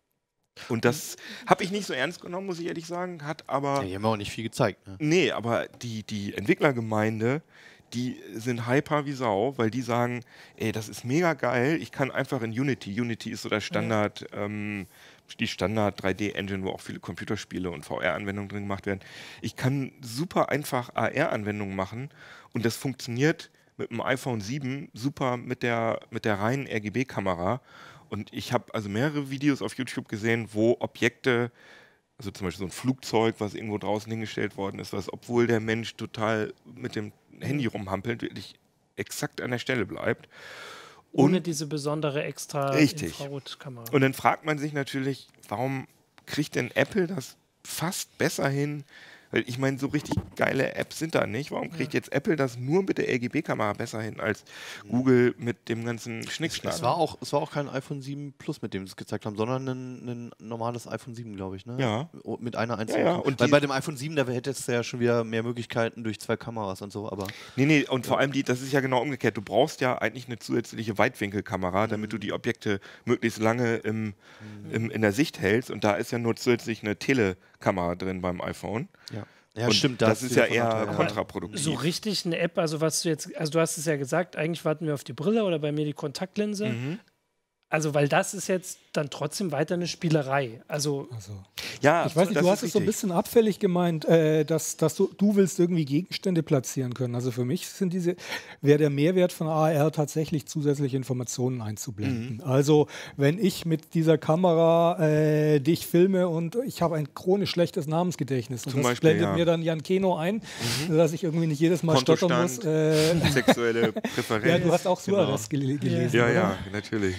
Und das habe ich nicht so ernst genommen, muss ich ehrlich sagen. Hat aber. Ja, die haben auch nicht viel gezeigt. Ne? Nee, aber die, die Entwicklergemeinde, die sind hyper wie Sau, weil die sagen, ey, das ist mega geil. Ich kann einfach in Unity. Unity ist so der Standard, ähm, die Standard drei D-Engine, wo auch viele Computerspiele und V R-Anwendungen drin gemacht werden. Ich kann super einfach A R-Anwendungen machen und das funktioniert mit dem iPhone sieben super mit der, mit der reinen R G B-Kamera. Und ich habe also mehrere Videos auf YouTube gesehen, wo Objekte, also zum Beispiel so ein Flugzeug, was irgendwo draußen hingestellt worden ist, was, obwohl der Mensch total mit dem Handy rumhampelt, wirklich exakt an der Stelle bleibt. Ohne Und, diese besondere extra Richtig. Infrarotkamera. und dann fragt man sich natürlich, warum kriegt denn Apple das fast besser hin? Weil ich meine, so richtig geile Apps sind da nicht. Warum kriegt jetzt Apple das nur mit der R G B-Kamera besser hin als Google mit dem ganzen Schnickschnack? Es war, auch, es war auch kein iPhone sieben Plus, mit dem sie es gezeigt haben, sondern ein, ein normales iPhone sieben, glaube ich. Ne? Ja. O- Mit einer einzigen. Ja, ja, und Weil die- bei dem iPhone sieben, da hättest du ja schon wieder mehr Möglichkeiten durch zwei Kameras und so, aber Nee, nee, und vor allem, die, das ist ja genau umgekehrt. Du brauchst ja eigentlich eine zusätzliche Weitwinkelkamera, damit du die Objekte möglichst lange im, im, in der Sicht hältst. Und da ist ja nur zusätzlich eine Telekamera drin beim iPhone. ja. Ja, und stimmt. das ist ja wieder eher Vorteil, ja. kontraproduktiv. So richtig eine App, also was du jetzt, also du hast es ja gesagt, eigentlich warten wir auf die Brille oder bei mir die Kontaktlinse. Mhm. Also, weil das ist jetzt dann trotzdem weiter eine Spielerei. Also, Also, Ja, ich weiß nicht, das du ist hast es so ein richtig. bisschen abfällig gemeint, äh, dass, dass du, du willst irgendwie Gegenstände platzieren können. Also für mich sind diese, wäre der Mehrwert von A R tatsächlich zusätzliche Informationen einzublenden. Mhm. Also wenn ich mit dieser Kamera äh, dich filme und ich habe ein chronisch schlechtes Namensgedächtnis und Zum das Beispiel, blendet ja. mir dann Jan Keno ein, sodass ich irgendwie nicht jedes Mal stottern muss. Kontostand. Äh, Sexuelle Präferenz. ja, du hast auch Genau. Suarez gel gelesen, Ja, oder? ja, natürlich.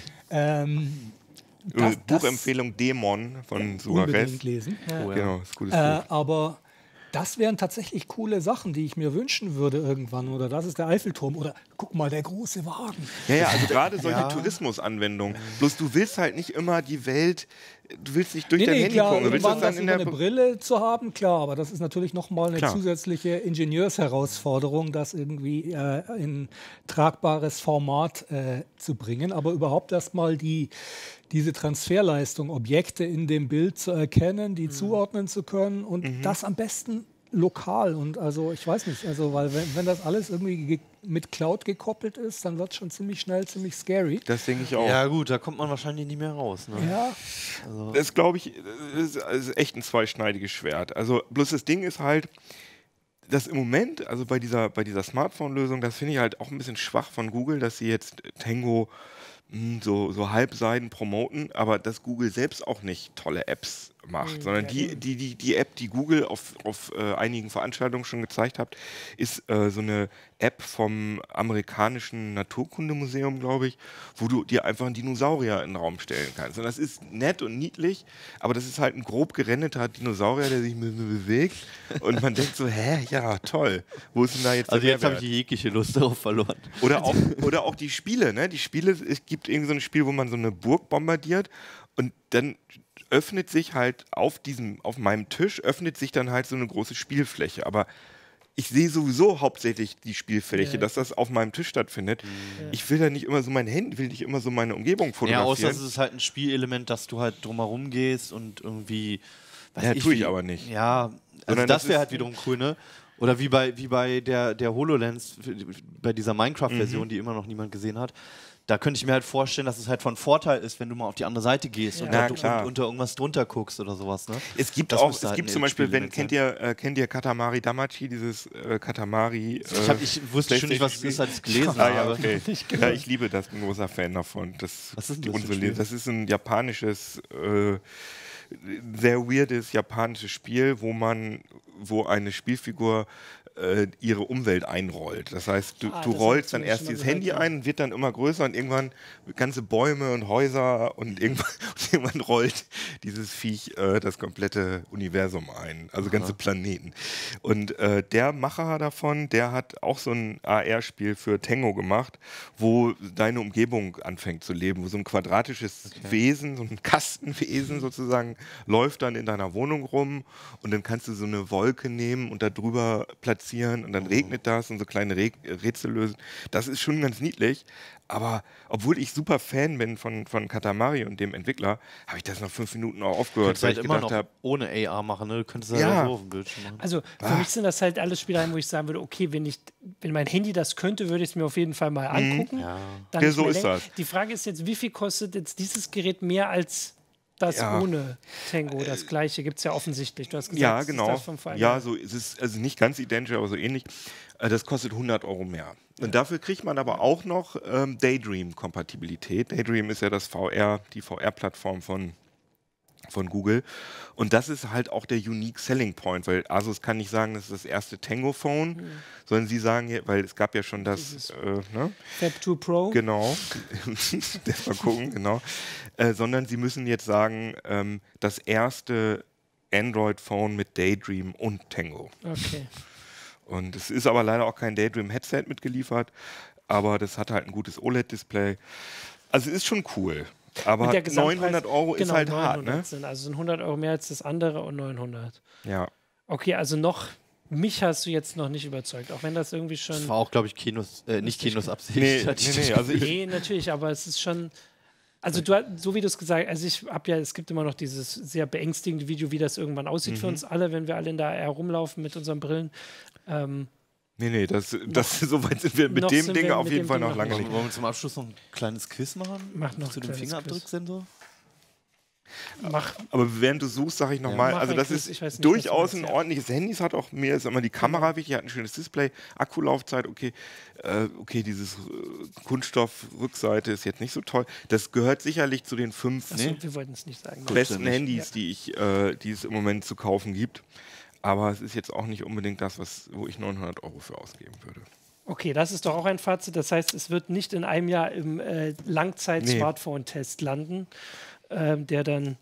Ähm, das- das- Buchempfehlung Dämon von Suarez. unbedingt lesen. Oh, ja. Genau, ist ein gutes Äh, Buch. aber das wären tatsächlich coole Sachen, die ich mir wünschen würde irgendwann. Oder das ist der Eiffelturm. Oder guck mal, der große Wagen. Ja, ja, also gerade solche Ja. Tourismusanwendungen. Bloß du willst halt nicht immer die Welt, du willst nicht durch Nee, dein nee, Handy klar, gucken. Du willst irgendwann das das dann in über der eine Brille zu haben, klar. Aber das ist natürlich nochmal eine Klar. zusätzliche Ingenieursherausforderung, das irgendwie äh, in tragbares Format äh, zu bringen. Aber überhaupt erstmal die, diese Transferleistung, Objekte in dem Bild zu erkennen, die zuordnen zu können und Mhm. das am besten lokal. Und also ich weiß nicht, also weil wenn, wenn das alles irgendwie ge mit Cloud gekoppelt ist, dann wird es schon ziemlich schnell ziemlich scary. Das denke ich auch. Ja, gut, da kommt man wahrscheinlich nicht mehr raus. Ne? Ja, Also, Das glaube ich, das ist, das ist echt ein zweischneidiges Schwert. Also bloß das Ding ist halt, dass im Moment, also bei dieser, bei dieser Smartphone-Lösung, das finde ich halt auch ein bisschen schwach von Google, dass sie jetzt Tango mh, so, so Halbseiten promoten, aber dass Google selbst auch nicht tolle Apps macht, sondern die, die, die, die App, die Google auf, auf äh, einigen Veranstaltungen schon gezeigt hat, ist äh, so eine App vom amerikanischen Naturkundemuseum, glaube ich, wo du dir einfach einen Dinosaurier in den Raum stellen kannst. Und das ist nett und niedlich, aber das ist halt ein grob gerendeter Dinosaurier, der sich be- be- bewegt und man denkt so, hä, ja, toll, wo ist denn da jetzt also der jetzt habe ich Mehrwert? jegliche Lust darauf verloren. Oder auch, oder auch die Spiele, ne? Die Spiele, es gibt irgendwie so ein Spiel, wo man so eine Burg bombardiert und dann öffnet sich halt auf diesem, auf meinem Tisch, öffnet sich dann halt so eine große Spielfläche. Aber ich sehe sowieso hauptsächlich die Spielfläche, Ja. dass das auf meinem Tisch stattfindet. Ich will da nicht immer so mein Handy, will nicht immer so meine Umgebung Ja, fotografieren. außer es ist halt ein Spielelement, dass du halt drumherum gehst und irgendwie. weiß Ja, tue ich wie- aber nicht. Ja, also Sondern das das wäre ist- halt wiederum cool, ne? Oder wie bei, wie bei der, der HoloLens, bei dieser Minecraft-Version, Mhm. die immer noch niemand gesehen hat. Da könnte ich mir halt vorstellen, dass es halt von Vorteil ist, wenn du mal auf die andere Seite gehst und, Ja, da, klar. und unter irgendwas drunter guckst oder sowas. Ne? Es gibt Das auch, müsste es halt gibt ein zum Beispiel, wenn, Spielelement kennt ihr, äh, kennt ihr Katamari Damacy, dieses äh, Katamari? Äh, Ich, hab, ich wusste schon nicht, was es ist, als ich es gelesen Ah, ja, habe. okay. Ja, ich liebe das, bin ein großer Fan davon. Das, Was ist denn die das für ein unsere Spiel? Le- das ist ein japanisches äh, ein sehr weirdes japanisches Spiel, wo man, wo eine Spielfigur äh, ihre Umwelt einrollt. Das heißt, du, Ah, du das rollst hab dann ich erst schon mal dieses gehört, Handy ja. ein und wird dann immer größer und irgendwann ganze Bäume und Häuser und irgendwann, und irgendwann rollt dieses Viech äh, das komplette Universum ein, also ganze Planeten. Und äh, der Macher davon, der hat auch so ein A R-Spiel für Tengo gemacht, wo deine Umgebung anfängt zu leben, wo so ein quadratisches Wesen, so ein Kastenwesen sozusagen, läuft dann in deiner Wohnung rum und dann kannst du so eine Wolke nehmen und da drüber platzieren und dann regnet das und so kleine Re Rätsel lösen. Das ist schon ganz niedlich, aber obwohl ich super Fan bin von, von Katamari und dem Entwickler, habe ich das nach fünf Minuten auch Du aufgehört, könntest weil halt ich immer gedacht noch habe, ohne A R machen, ne? Du könntest halt Ja. auch so auf dem Bildschirm machen. Also für mich sind das halt alles Spielereien, wo ich sagen würde, okay, wenn, ich, wenn mein Handy das könnte, würde ich es mir auf jeden Fall mal angucken. Ja. Dann Ja, nicht so mehr ist länger. das. Die Frage ist jetzt, wie viel kostet jetzt dieses Gerät mehr als das Ja. ohne Tango? Das gleiche gibt es ja offensichtlich. Du hast gesagt, ja, es ist genau. das vom Verein. Ja, so ist es, also nicht ganz identisch, aber so ähnlich. Äh, Das kostet hundert Euro mehr. Und dafür kriegt man aber auch noch ähm, Daydream-Kompatibilität. Daydream ist ja das V R, die V R-Plattform von, von Google. Und das ist halt auch der Unique Selling Point, weil Asus kann nicht sagen, das ist das erste Tango-Phone, Mhm. sondern sie sagen, ja- weil es gab ja schon das, äh, ne? Fab zwei Pro. Genau, das mal gucken, genau. Äh, sondern sie müssen jetzt sagen, ähm, das erste Android-Phone mit Daydream und Tango. Okay. Und es ist aber leider auch kein Daydream-Headset mitgeliefert, aber das hat halt ein gutes O L E D-Display. Also ist schon cool. Aber Und der Gesamtpreis- neunhundert Euro genau, ist halt hart, ne? neunhundert sind, also sind hundert Euro mehr als das andere und neunhundert. Ja. Okay, also noch, mich hast du jetzt noch nicht überzeugt, auch wenn das irgendwie schon... Das war auch, glaube ich, Kinos, äh, nicht Kinos Absicht. Nee, hatte ich nee, das nee, also ich- Nee, natürlich, aber es ist schon. Also du, hast- so wie du es gesagt hast, also ich habe ja, es gibt immer noch dieses sehr beängstigende Video, wie das irgendwann aussieht Mhm. für uns alle, wenn wir alle in der A R rumlaufen mit unseren Brillen. Ähm, Nee, nee, das, das, so weit sind wir mit noch dem sind Ding wir auf mit jeden dem Fall Ding noch noch lange nicht. nicht. Wollen wir zum Abschluss noch ein kleines Quiz machen? Mach noch Zu ein dem kleines Fingerabdrucksensor? mach, Aber während du suchst, sage ich nochmal, Ja. also Mach das ein ist Quiz, ich weiß nicht, durchaus was du ein meinst, ja. ordentliches Handy. Es hat auch mehr, ist immer die Kamera wichtig, hat ein schönes Display, Akkulaufzeit, okay, äh, okay, dieses äh, Kunststoff-Rückseite ist jetzt nicht so toll. Das gehört sicherlich zu den fünf achso, nee, wir wollten es nicht sagen. besten nicht. Handys, die, ich, äh, die es im Moment zu kaufen gibt. Aber es ist jetzt auch nicht unbedingt das, was, wo ich neunhundert Euro für ausgeben würde. Okay, das ist doch auch ein Fazit. Das heißt, es wird nicht in einem Jahr im äh, Langzeit-Smartphone-Test landen, ähm, der dann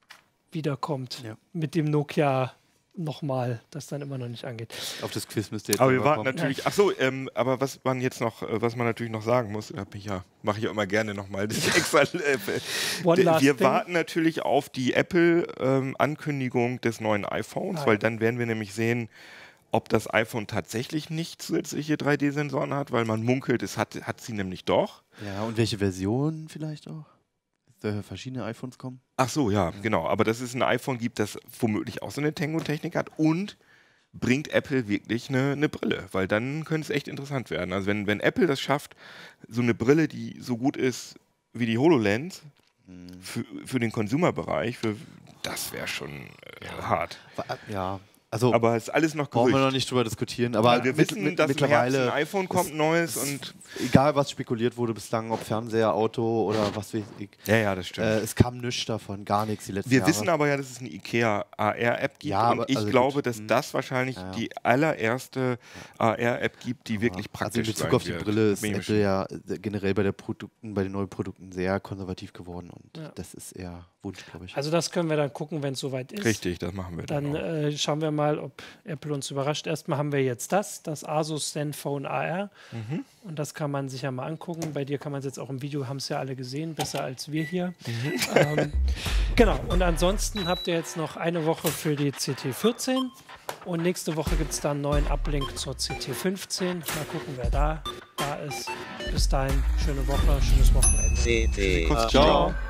wiederkommt Ja. mit dem Nokia nochmal, das dann immer noch nicht angeht. Auf das Quiz müsst ihr jetzt Aber wir selber warten kommen. natürlich. Ach so, ähm, aber was man jetzt noch, äh, was man natürlich noch sagen muss, hab ich ja, mache ich ja immer gerne nochmal. Das ist extra. Äh, One d- last wir thing. warten natürlich auf die Apple-Ankündigung des neuen iPhones, Ah, weil ja. dann werden wir nämlich sehen, ob das iPhone tatsächlich nicht zusätzliche drei D-Sensoren hat, weil man munkelt, es hat, hat sie nämlich doch. Ja, und welche Version vielleicht auch? Dass da verschiedene iPhones kommen? Ach so, ja, genau. Aber dass es ein iPhone gibt, das womöglich auch so eine Tango-Technik hat und bringt Apple wirklich eine, eine Brille, weil dann könnte es echt interessant werden. Also wenn, wenn Apple das schafft, so eine Brille, die so gut ist wie die HoloLens, für, für den Consumer-Bereich, für, das wäre schon äh, hart. Wa- Ja, also Aber es ist alles noch brauchen wir Gerücht. noch nicht drüber diskutieren. Aber Weil wir mit- wissen, mit- dass im Herbst mittlerweile, ein iPhone kommt, neues und egal was spekuliert wurde bislang, ob Fernseher, Auto oder was weiß ich, ja, ja, das stimmt. äh, es kam nichts davon, gar nichts die letzten Wir Jahre. wissen aber ja, dass es eine IKEA A R-App gibt Ja, und aber- ich also glaube, gut, dass hm. das wahrscheinlich Ja, ja. die allererste A R-App gibt, die wirklich Also praktisch in Bezug sein auf die wird. Brille ist Bin ich mir Apple ja äh, generell bei, der Produkten, bei den neuen Produkten sehr konservativ geworden und Ja. das ist eher Wunsch, glaube ich. Also das können wir dann gucken, wenn es soweit ist. Richtig, das machen wir dann. Dann auch. äh, schauen wir mal, ob Apple uns überrascht. Erstmal haben wir jetzt das, das Asus Zenfone A R. Mhm. Und das kann man sich ja mal angucken. Bei dir kann man es jetzt auch im Video, haben es ja alle gesehen, besser als wir hier. Mhm. Ähm, genau, und ansonsten habt ihr jetzt noch eine Woche für die C T vierzehn. Und nächste Woche gibt es dann einen neuen Uplink zur C T fünfzehn. Mal gucken, wer da, da ist. Bis dahin, schöne Woche, schönes Wochenende. C T Ciao. Ciao.